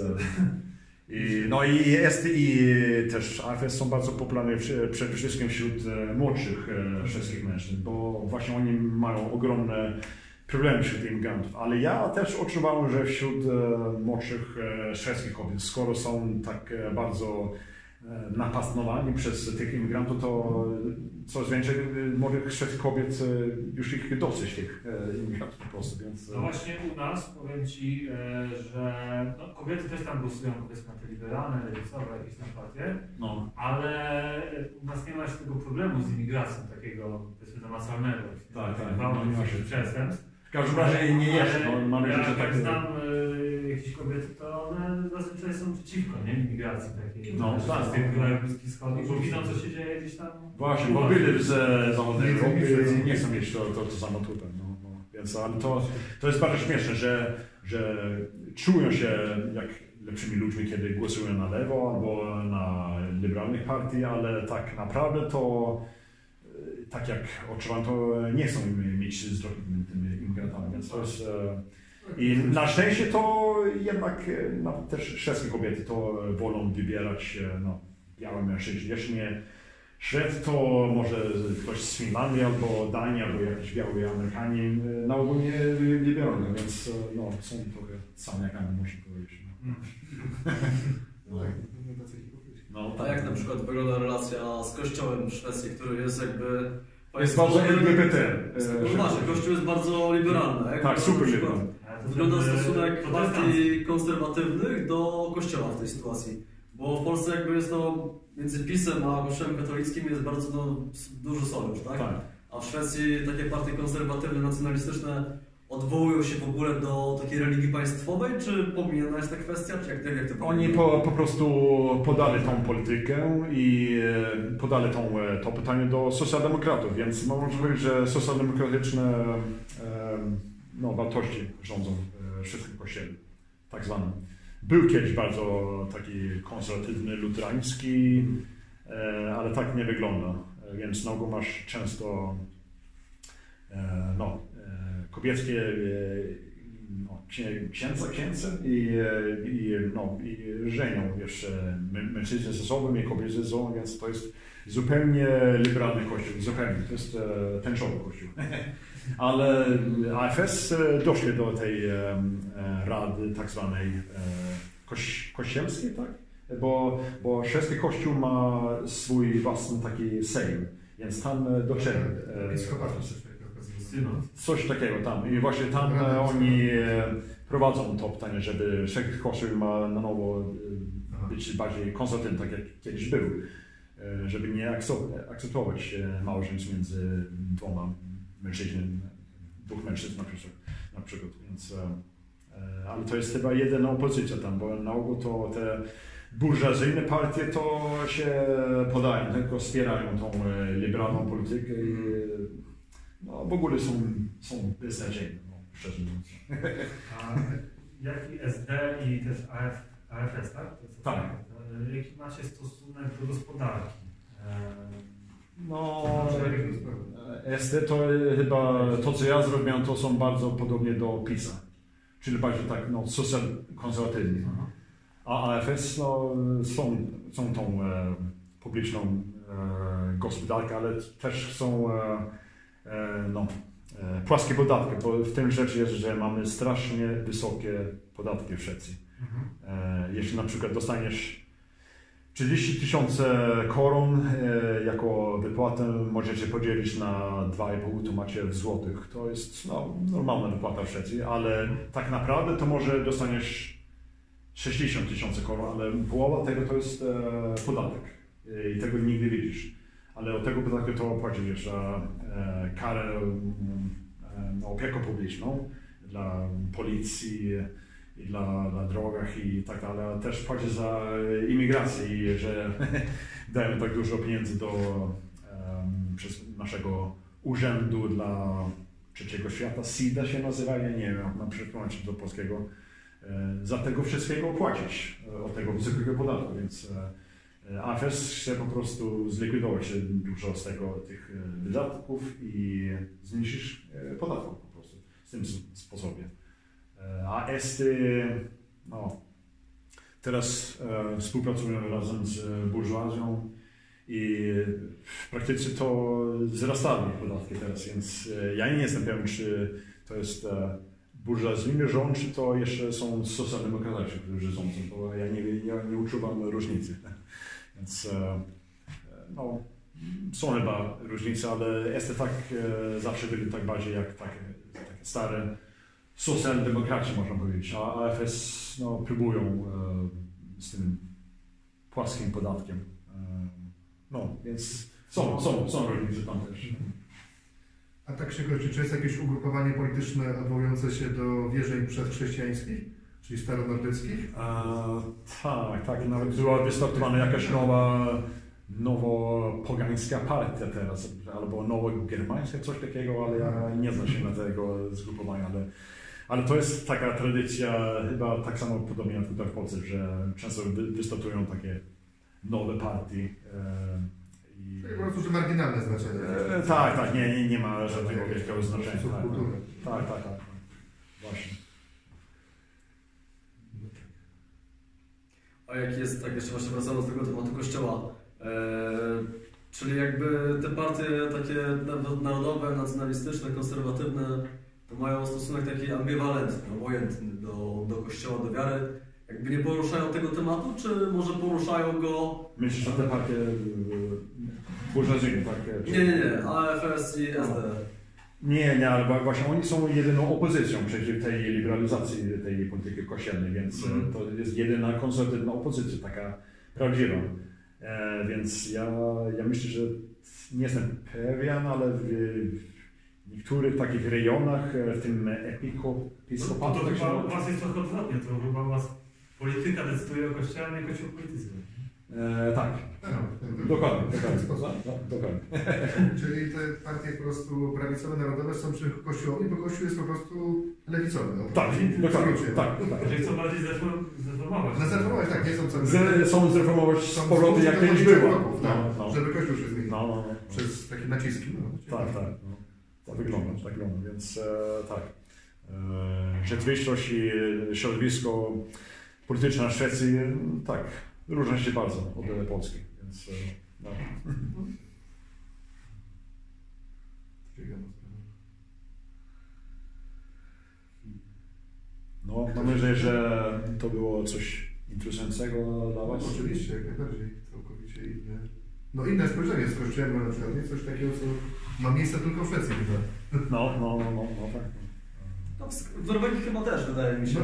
i SD i też AFS są bardzo popularne przede wszystkim wśród młodszych szwedzkich mężczyzn, bo właśnie oni mają ogromne problemy wśród imigrantów, ale ja też odczuwałem, że wśród młodszych szwedzkich kobiet, skoro są tak bardzo napastowani przez tych imigrantów, to coraz więcej młodych szwedzkich kobiet już ich dosyć tych imigrantów po prostu, więc... No właśnie u nas, powiem Ci, że kobiety też tam głosują, powiedzmy, na te liberalne, lewicowe, jakieś tam partie, ale u nas nie ma już tego problemu z imigracją takiego, powiedzmy, namacalnego, przestępstw. W każdym razie nie jest. Jak znam jakieś kobiety, to one zazwyczaj są przeciwko imigracji takiej. Z tych krajów Bliskich Wschodnich, bo widzą, co się dzieje gdzieś tam. Właśnie, bo byli z zachodniej Europy i nie chcą mieć to samo tutaj. Więc ale to jest bardzo śmieszne, że czują się jak lepszymi ludźmi, kiedy głosują na lewo albo na liberalnych partii, ale tak naprawdę to tak jak odczuwam, to nie chcą mieć z tymi imigrantami, więc to jest... I na szczęście to jednak też szwedzkie kobiety to wolą wybierać białe mężczyźni. Jeszcze nie Szwed to może ktoś z Finlandii albo Danii, albo jakiś biały Amerykanin, na ogólnie liberalny, więc no, są trochę samiakami, muszę powiedzieć. No. A jak na przykład wygląda relacja z Kościołem w Szwecji, który jest jakby... Jest bardzo LGBT. No właśnie, Kościół jest bardzo liberalny. Tak, super liberalny. Wygląda stosunek partii konserwatywnych do Kościoła w tej sytuacji. Bo w Polsce jakby jest to między PiS-em a Kościołem katolickim jest bardzo duży sojusz, tak? A w Szwecji takie partie konserwatywne, nacjonalistyczne odwołują się w ogóle do takiej religii państwowej, czy pomijana jest ta kwestia, czy jak to Oni po prostu podali tą politykę i podali to pytanie do socjaldemokratów, więc można powiedzieć, że socjaldemokratyczne wartości rządzą wszystkim kościołem, tak zwanym. Był kiedyś bardzo taki konserwatywny, luterański, ale tak nie wygląda, więc znowu masz często kobieckie księdze i żenią jeszcze mężczyźni ze sobą i kobiety ze sobą, więc to jest zupełnie liberalny kościół, zupełnie, to jest tęczowy kościół. Ale AFS doszli do tej rady tak zwanej kościelskiej, tak? Bo szwedzki kościół ma swój własny taki sejm, więc tam doszedł. Coś takiego tam. I właśnie tam oni prowadzą to pytanie, żeby szwedzki kościół ma na nowo być bardziej konserwatywny, tak jak kiedyś był, żeby nie akceptować małżeństw między dwóch mężczyzn na przykład. Więc, ale to jest chyba jedyna opozycja tam, bo na ogół to te burżuazyjne partie to się podają, tylko wspierają tą liberalną politykę i w ogóle są beznadziejne, szczerze mówiąc. A jaki SD i też AFS, tak? Tak. Jaki macie stosunek do gospodarki? SD to chyba to, co ja zrobiłem, to są bardzo podobnie do PiS-a, czyli bardziej tak socjal-konserwatywni. A AFS są tą publiczną gospodarkę, ale też są płaskie podatki, bo w tym rzecz jest, że mamy strasznie wysokie podatki w Szwecji. Jeśli na przykład dostaniesz 30 000 koron jako wypłatę, możecie podzielić na 2,5, to macie w złotych. To jest normalna wypłata w Szwecji, ale tak naprawdę to może dostaniesz 60 000 koron, ale połowa tego to jest podatek i tego nigdy widzisz. Ale od tego podatku to płacisz jeszcze karę opiekę publiczną dla policji i dla drogach i tak dalej, ale też płacisz za imigrację, że dajemy tak dużo pieniędzy przez naszego urzędu dla trzeciego świata, SIDA się nazywa, ja nie wiem, na przykład do polskiego, za tego wszystkiego płacić, od tego wysokiego podatku, więc AFS chce po prostu zlikwidować dużo z tych wydatków i zmniejszyć podatków po prostu w tym sposobie. A Esty, teraz współpracują razem z burżuazją i w praktyce to wzrastały podatki teraz, więc ja nie jestem pewien, czy to jest burżuazyjny rząd, czy to jeszcze są socjaldemokraci, którzy rządzą, bo ja nie uczuwam różnicy. Więc są chyba różnice, ale Esty tak zawsze byli tak bardziej jak takie stare socjaldemokraci, można powiedzieć, a AFS próbują z tym płaskim podatkiem. Więc są różnice tam też. A tak się kończy, czy jest jakieś ugrupowanie polityczne odwołujące się do wierzeń przedchrześcijańskich, czyli staronordyckich? Tak. Nawet była wystartowana jakaś nowopogańska partia teraz, albo nowogermańska, coś takiego, ale ja nie znam się na tego zgrupowania, ale to jest taka tradycja, chyba tak samo podobnie jak tutaj w Polsce, że często wystartują takie nowe partie. Po prostu, że marginalne znaczenie. Tak, nie ma żadnego wielkiego znaczenia. Tak. Właśnie. A jak jest, tak jeszcze właśnie wracając do tego tematu kościoła, Czyli jakby te partie takie narodowe, nacjonalistyczne, konserwatywne to mają stosunek taki ambiwalentny, obojętny do Kościoła, do wiary. Jakby nie poruszają tego tematu, czy może poruszają go... Myślisz, że te partie burżuazyjne, tak? Nie, AFS i SD. Nie, ale właśnie oni są jedyną opozycją przeciw tej liberalizacji tej polityki kościelnej, więc to jest jedyna konserwatywna opozycja, taka prawdziwa. Więc ja myślę, że nie jestem pewien, ale w niektórych takich rejonach, w tym episkopatu... To chyba u was jest trochę odwrotnie, to chyba u was polityka decyduje o kościele, a nie kościół politycy. Tak, dokładnie. Czyli te partie po prostu prawicowe, narodowe są przy Kościołowi, bo Kościół jest po prostu lewicowy. No? Tak, dokładnie. Tak. Jeżeli chcą bardziej zreformować. Zreformować, tak, nie są co... Są zreformować sporoty, jak kiedyś było. Żeby Kościół się zmienił. No. Przez takie naciski. No. Tak. Tak wygląda, więc tak. Rzeczywistość i środowisko polityczne w Szwecji, tak, różni się bardzo od Polski, więc no. No, mam nadzieję, że to było coś interesującego dla Was. Oczywiście, jak najbardziej, całkowicie inne. No inne spojrzenie z Kościołem, na przykład, nie? Coś takiego, co ma miejsce tylko w Szwecji chyba. No, tak. No, w Norwegii chyba też, wydaje mi się.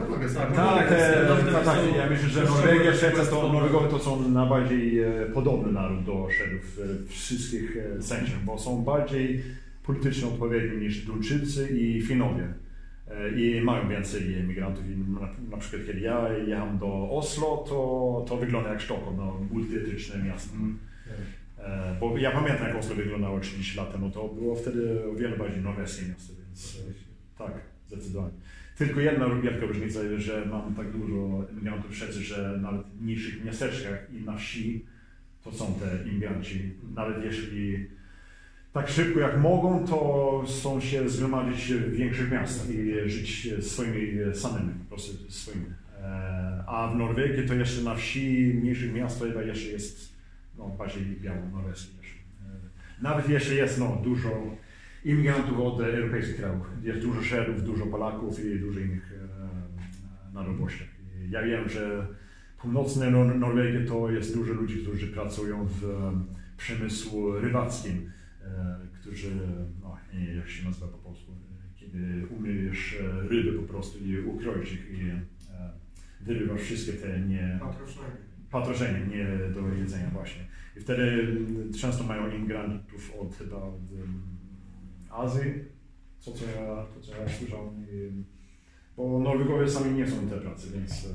Tak. Ja myślę, że Norwegia, Szwecja, Norwegowie to są najbardziej podobny naród do Szwedów w wszystkich sensiach, bo są bardziej politycznie odpowiedni niż Duńczycy i Finowie. I mają więcej emigrantów. Na przykład kiedy ja jechałem do Oslo, to wygląda jak Sztokholm, multietniczne miasto. Bo ja pamiętam, jak Oslo wyglądało 30 lat temu, to było wtedy o wiele bardziej norweskie miasto, więc tak, zdecydowanie. Tylko jedna wielka różnica jest, że mamy tak dużo imigrantów w Szwecji, że nawet w mniejszych miasteczkach i na wsi to są te imigranci. Nawet jeśli tak szybko jak mogą, to chcą się zgromadzić w większych miastach i żyć swoimi samymi, po prostu swoimi. A w Norwegii to jeszcze na wsi, mniejszych miastach chyba jeszcze jest bardziej biało-norweskie. Nawet jeśli jest dużo imigrantów od europejskich krajów, jest dużo Szwedów, dużo Polaków i dużo innych narodowości. Ja wiem, że północne Norwegii to jest dużo ludzi, którzy pracują w przemysłu rybackim, którzy, nie wiem jak się nazywa po polsku, kiedy umyjesz ryby po prostu i ukroisz ich i wyrywasz wszystkie te patroszenie, nie do jedzenia właśnie. I wtedy często mają imigrantów od chyba Azji, co ja słyszałem, bo Norwegowie sami nie są w tej pracy, więc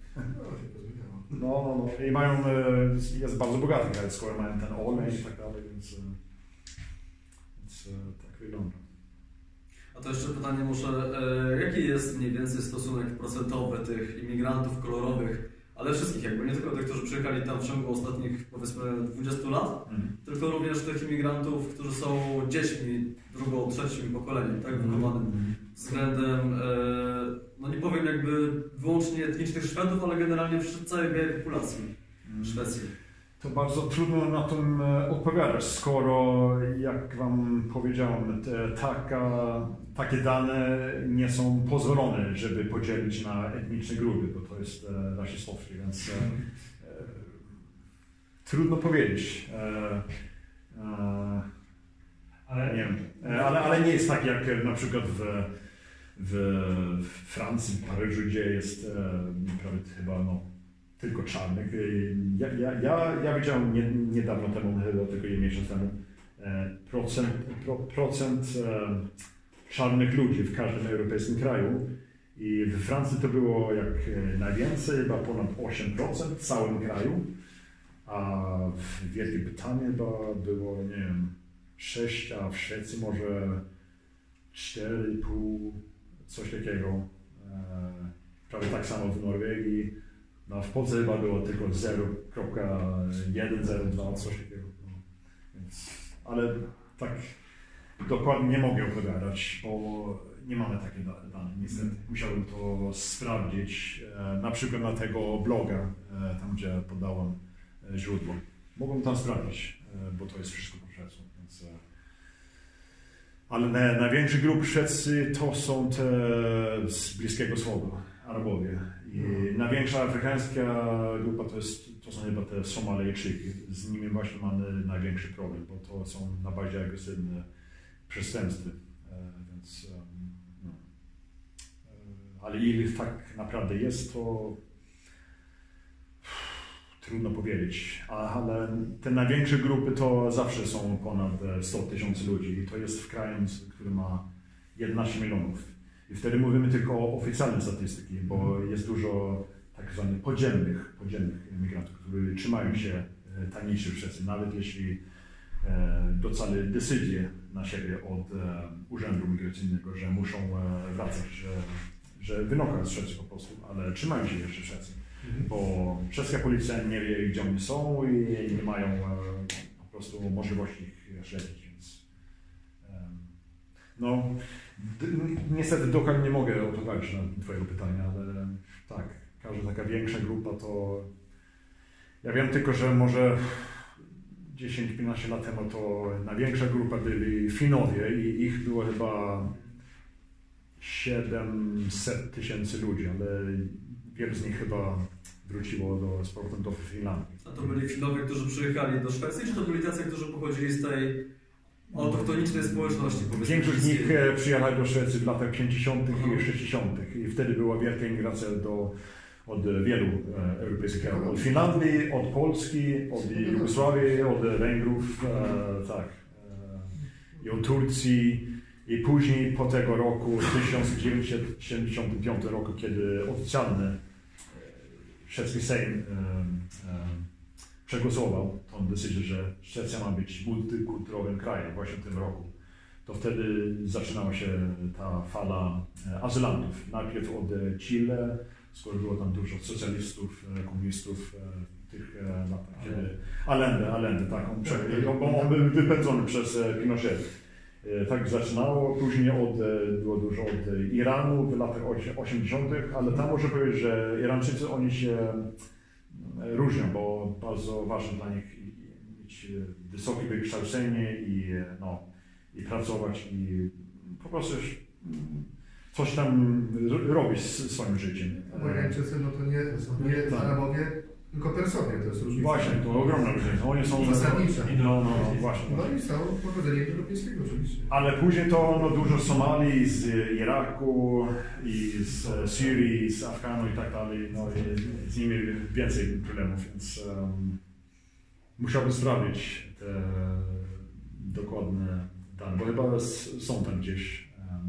i mają, jest bardzo bogaty kraj, skoro mają ten olej i tak dalej, więc tak wygląda. A to jeszcze pytanie muszę, jaki jest mniej więcej stosunek procentowy tych imigrantów kolorowych, ale wszystkich jakby, nie tylko tych, którzy przyjechali tam w ciągu ostatnich powiedzmy 20 lat, tylko również tych imigrantów, którzy są dziećmi drugą, trzecim pokoleniem, tak, wychowanym względem, nie powiem jakby wyłącznie etnicznych Szwedów, ale generalnie całej białej populacji Szwecji. To bardzo trudno na tym odpowiadać, skoro, jak Wam powiedziałem, takie dane nie są pozwolone, żeby podzielić na etniczne grupy, bo to jest rasistowskie, więc trudno powiedzieć. Nie wiem. Ale nie jest tak jak na przykład w Francji, w Paryżu, gdzie jest prawie chyba tylko czarnych. Ja widziałem niedawno temu, chyba tylko miesiąc temu, procent czarnych ludzi w każdym europejskim kraju. I w Francji to było jak najwięcej, chyba ponad 8% w całym kraju. A w Wielkiej Brytanii chyba było, nie wiem, 6, a w Szwecji może 4,5, coś takiego. Prawie tak samo w Norwegii. W Polsce chyba było tylko 0,1, 0,2, coś takiego. Ale tak dokładnie nie mogę opowiadać, bo nie mamy takich danych. Niestety musiałbym to sprawdzić, na przykład na tego bloga, tam gdzie podałem źródło. Mogłem tam sprawdzić. bo to jest wszystko po szwedzku. Więc, ale największe grupy szwedzcy to są te z Bliskiego Wschodu, Arabowie. I największa afrykańska grupa to są chyba te Somalijczyki. Z nimi właśnie mamy największy problem, bo to są najbardziej agresywne przestępstwa. Więc, no. Ale ile tak naprawdę jest, to trudno powiedzieć. Ale te największe grupy to zawsze są ponad 100 000 ludzi. I to jest w kraju, który ma 11 milionów. I wtedy mówimy tylko o oficjalnej statystyce, bo jest dużo tak zwanych podziemnych imigrantów, którzy trzymają się tajemniczy w Szwecji, nawet jeśli dostali decyzję na siebie od Urzędu Migracyjnego, że muszą wracać, że wynoszą z Szwecji po prostu, ale trzymają się jeszcze w Szwecji, bo szwedzka policja nie wie, gdzie oni są i nie mają po prostu możliwości ich śledzić, więc no. Niestety dokładnie nie mogę odpowiedzieć na Twojego pytania, ale tak, każda taka większa grupa to... Ja wiem tylko, że może 10-15 lat temu to największa grupa byli Finowie i ich było chyba 700 000 ludzi, ale wielu z nich chyba wróciło z powrotem do Finlandii. A to byli Finowie, którzy przyjechali do Szwecji, czy to byli tacy, którzy pochodzili z tej autochtonicznej społeczności? Większość z nich przyjechali do Szwecji w latach 50. i 60. i wtedy była wielka imigracja od wielu europejskich krajów. Od Finlandii, od Polski, od Jugosławii, od Węgrów, tak, i od Turcji. I później po tego roku, 1975 roku, kiedy oficjalny szwedzki Sejm przegłosował tą decyzję, że Szwecja ma być multikulturowym krajem właśnie w tym roku, to wtedy zaczynała się ta fala azylantów. Najpierw od Chile, skoro było tam dużo socjalistów, komunistów w tych latach, kiedy Allende, tak, on był wypędzony przez Pinochet. Tak zaczynało, później było dużo od Iranu w latach 80., ale tam można powiedzieć, że Irańczycy oni się różnią, bo bardzo ważne dla nich mieć wysokie wykształcenie i pracować i po prostu coś tam robić z swoim życiem. Irańczycy to nie Arabowie, tylko Persowie, to jest różnica. Właśnie, to ogromna różnica. Oni są zasadnicze. Właśnie. No i są pochodzenia europejskiego oczywiście. Ale później to dużo z Somalii, z Iraku i z Syrii, z Afganu i tak dalej. No i z nimi więcej problemów, więc musiałbym sprawdzić te dokładne dane, bo chyba są tam gdzieś.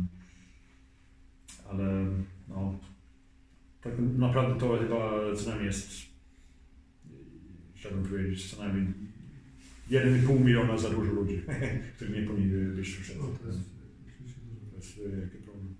Ale no, tak naprawdę to chyba co najmniej jest, chciałbym powiedzieć, co najmniej 1,5 miliona za dużo ludzi, którzy nie powinni być w Szwecji. To jest jaki problem.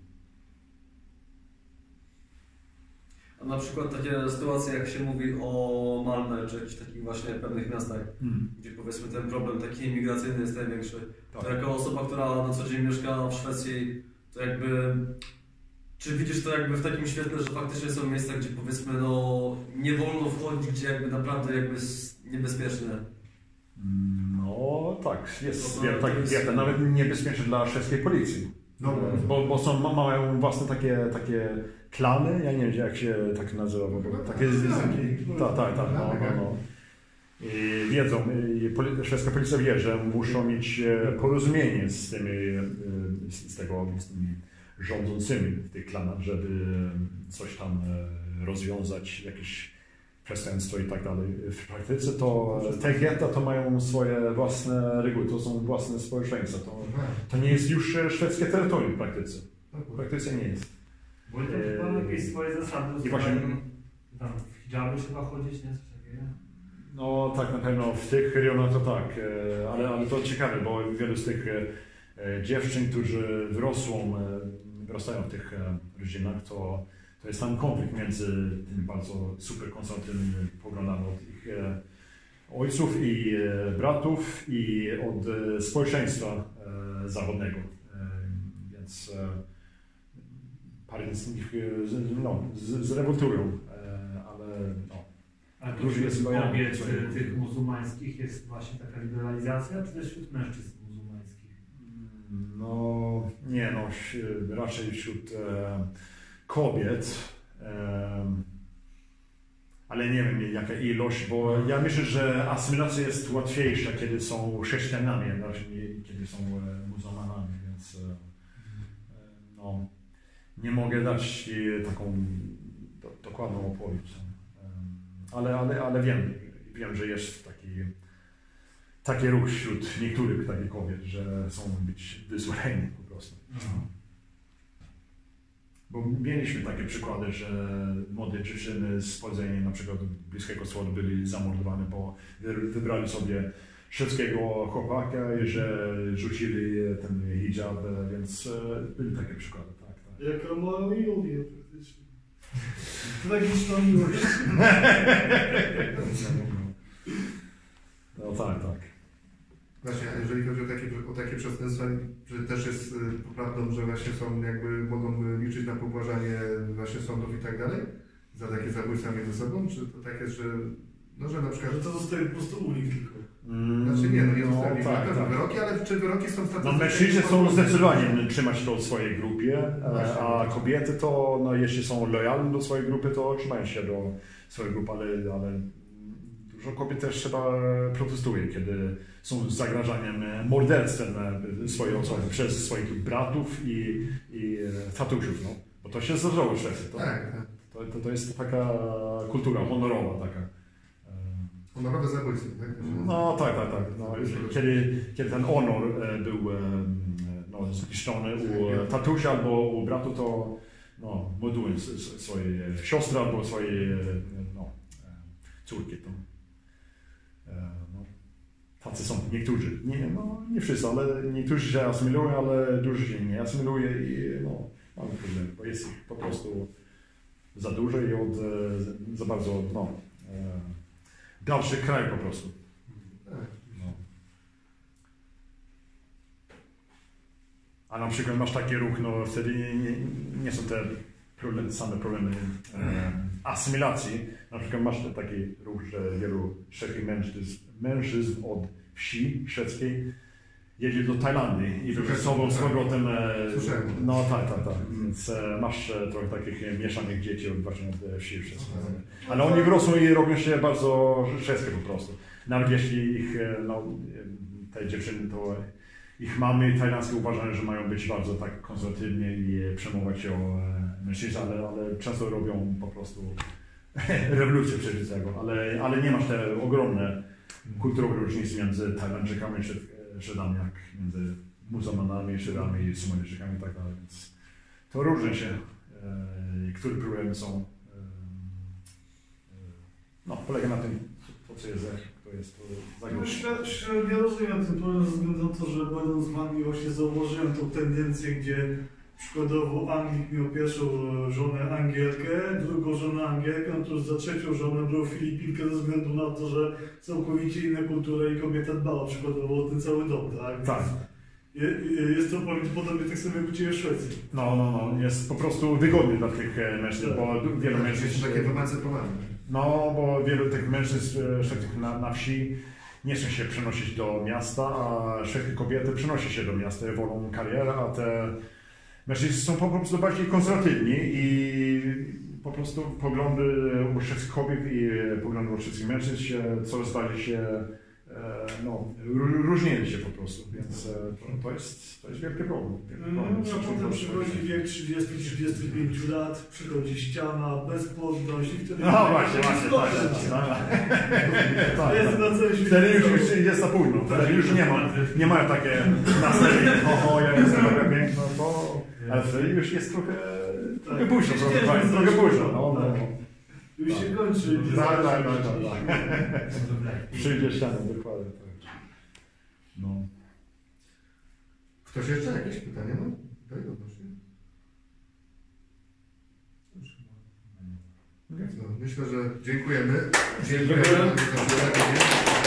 A na przykład takie sytuacje, jak się mówi o Malmö, czy jakichś takich właśnie pewnych miastach, gdzie powiedzmy ten problem taki imigracyjny jest największy, tak. To jako osoba, która na co dzień mieszka w Szwecji, to jakby... Czy widzisz to jakby w takim świetle, że faktycznie są miejsca, gdzie powiedzmy nie wolno wchodzić, gdzie jakby naprawdę jest niebezpieczne? No tak, jest nawet niebezpieczne dla szwedzkiej policji. No, bo mają własne takie klany, ja nie wiem jak się tak nazywa, takie no. I wiedzą, szwedzka policja wie, że muszą mieć porozumienie z tymi rządzącymi w tych klanach, żeby coś tam rozwiązać, jakieś przestępstwo i tak dalej. W praktyce to te getta to mają swoje własne reguły, to są własne społeczeństwa. To nie jest już szwedzkie terytorium w praktyce. W praktyce nie jest. Bo to chyba jakieś swoje zasady. I właśnie tam w hijaby trzeba chodzić, nie? Coś takiego? No tak, na pewno w tych rejonach to tak, ale to ciekawe, bo wielu z tych dziewczyn, którzy wyrastają w tych rodzinach, to jest tam konflikt między tymi bardzo super konserwatywnymi poglądami od ich ojców i bratów i od społeczeństwa zachodniego. Więc parę z nich zrewoltują, ale no. Ale to wśród kobiet tych muzułmańskich jest właśnie taka liberalizacja, czy też wśród mężczyzn muzułmańskich? No nie, no raczej wśród kobiet, ale nie wiem jaka ilość, bo ja myślę, że asymilacja jest łatwiejsza, kiedy są chrześcijanami, kiedy są muzułmanami, więc no, nie mogę dać taką dokładną odpowiedź. Ale wiem, że jest taki ruch wśród niektórych takich kobiet, że chcą być wysłuchani po prostu. Bo mieliśmy takie przykłady, że młode dziewczyny z pochodzenia na przykład Bliskiego Wschodu byli zamordowane, bo wybrali sobie szwedzkiego chłopaka i że rzucili ten hijab, więc byli takie przykłady. Tak. Jak Romeo i Julia praktycznie. Tragiczna miłość. No tak. Właśnie, jeżeli chodzi o takie przestępstwa, że też jest prawdą, że właśnie mogą liczyć na pobłażanie właśnie sądów i tak dalej za takie zabójstwa między sobą, czy to tak jest, że na przykład... Że to zostaje po prostu unik tylko. Znaczy nie zostaje tak. Wyroki, ale czy wyroki są statystyczne? No mężczyźni są zdecydowanie trzymać to w swojej grupie, a kobiety to, jeśli są lojalne do swojej grupy, to trzymają się do swojej grupy, ale dużo kobiet też chyba protestuje, kiedy są zagrażaniem morderstwem swojej osoby przez swoich bratów i tatusiów, bo to się zdarzało w Szwecji. To jest taka kultura honorowa taka. Honorowe zabójstwo, tak? No tak. No, kiedy ten honor był zniszczony u tatusia albo u bratu, to mordują swoje siostry albo swoje córki. Tacy są niektórzy. Nie wszyscy, ale niektórzy się asymilują, ale dużo się nie asymiluje i mamy problem, bo jest ich po prostu za dużo i za bardzo dalszy kraj po prostu. A na przykład masz taki ruch, wtedy nie są te same problemy asymilacji. Na przykład masz taki ruch, że wielu szwedzkich mężczyzn od wsi szwedzkiej jedzie do Tajlandii i wybrać sobą z powrotem. No tak. Więc masz trochę takich mieszanych dzieci właśnie od wsi szwedzkiej. Ale oni wyrosną i robią się bardzo szwedzkie po prostu. Nawet jeśli ich, te dziewczyny, to ich mamy tajlandzkie uważają, że mają być bardzo tak konserwatywnie i przejmować się o mężczyzn, ale często robią po prostu rewolucję przecież tego, ale nie masz te ogromne kulturowe różnice między Tajlandczykami i Szwedami, jak między muzułmanami, Szwedami i Somalijczykami i tak dalej, więc to różni się, które problemy są, polega na tym, co jest zagrożenie. Ja rozumiem ten problem ze względu na to, że będąc w Anglii właśnie zauważyłem tą tendencję, gdzie przykładowo Anglik miał pierwszą żonę Angielkę, drugą żonę Angielkę, to już za trzecią żonę brał Filipinkę ze względu na to, że całkowicie inna kultura i kobieta dbała przykładowo o ten cały dom, tak? Tak. Jest to podobnie tak samo jak u Ciebie w Szwecji. Jest po prostu wygodnie dla tych mężczyzn, bo wielu mężczyzn... Takie wymancypowane. Bo wielu tych mężczyzn na wsi nie chcą się przenosić do miasta, a szwedzkie kobiety przenosi się do miasta i wolą karierę, a te mężczyźni są po prostu bardziej konserwatywni i po prostu poglądy u szwedzkich kobiet i poglądy u szwedzkich mężczyzn coraz bardziej się różnili się po prostu, więc to jest wielki problem. Potem przychodzi wiek 30-35 lat, przychodzi ściana, bezpłodność i wtedy... Właśnie, tak. Wtedy już jest za późno, wtedy już nie ma takie nastawienie, ja jestem taka piękna, ale wtedy już jest trochę późno, trochę późno. Już się kończy. Tak. Przyjdzie ścianę, dokładnie. Ktoś jeszcze jakieś pytanie? Myślę, że dziękujemy.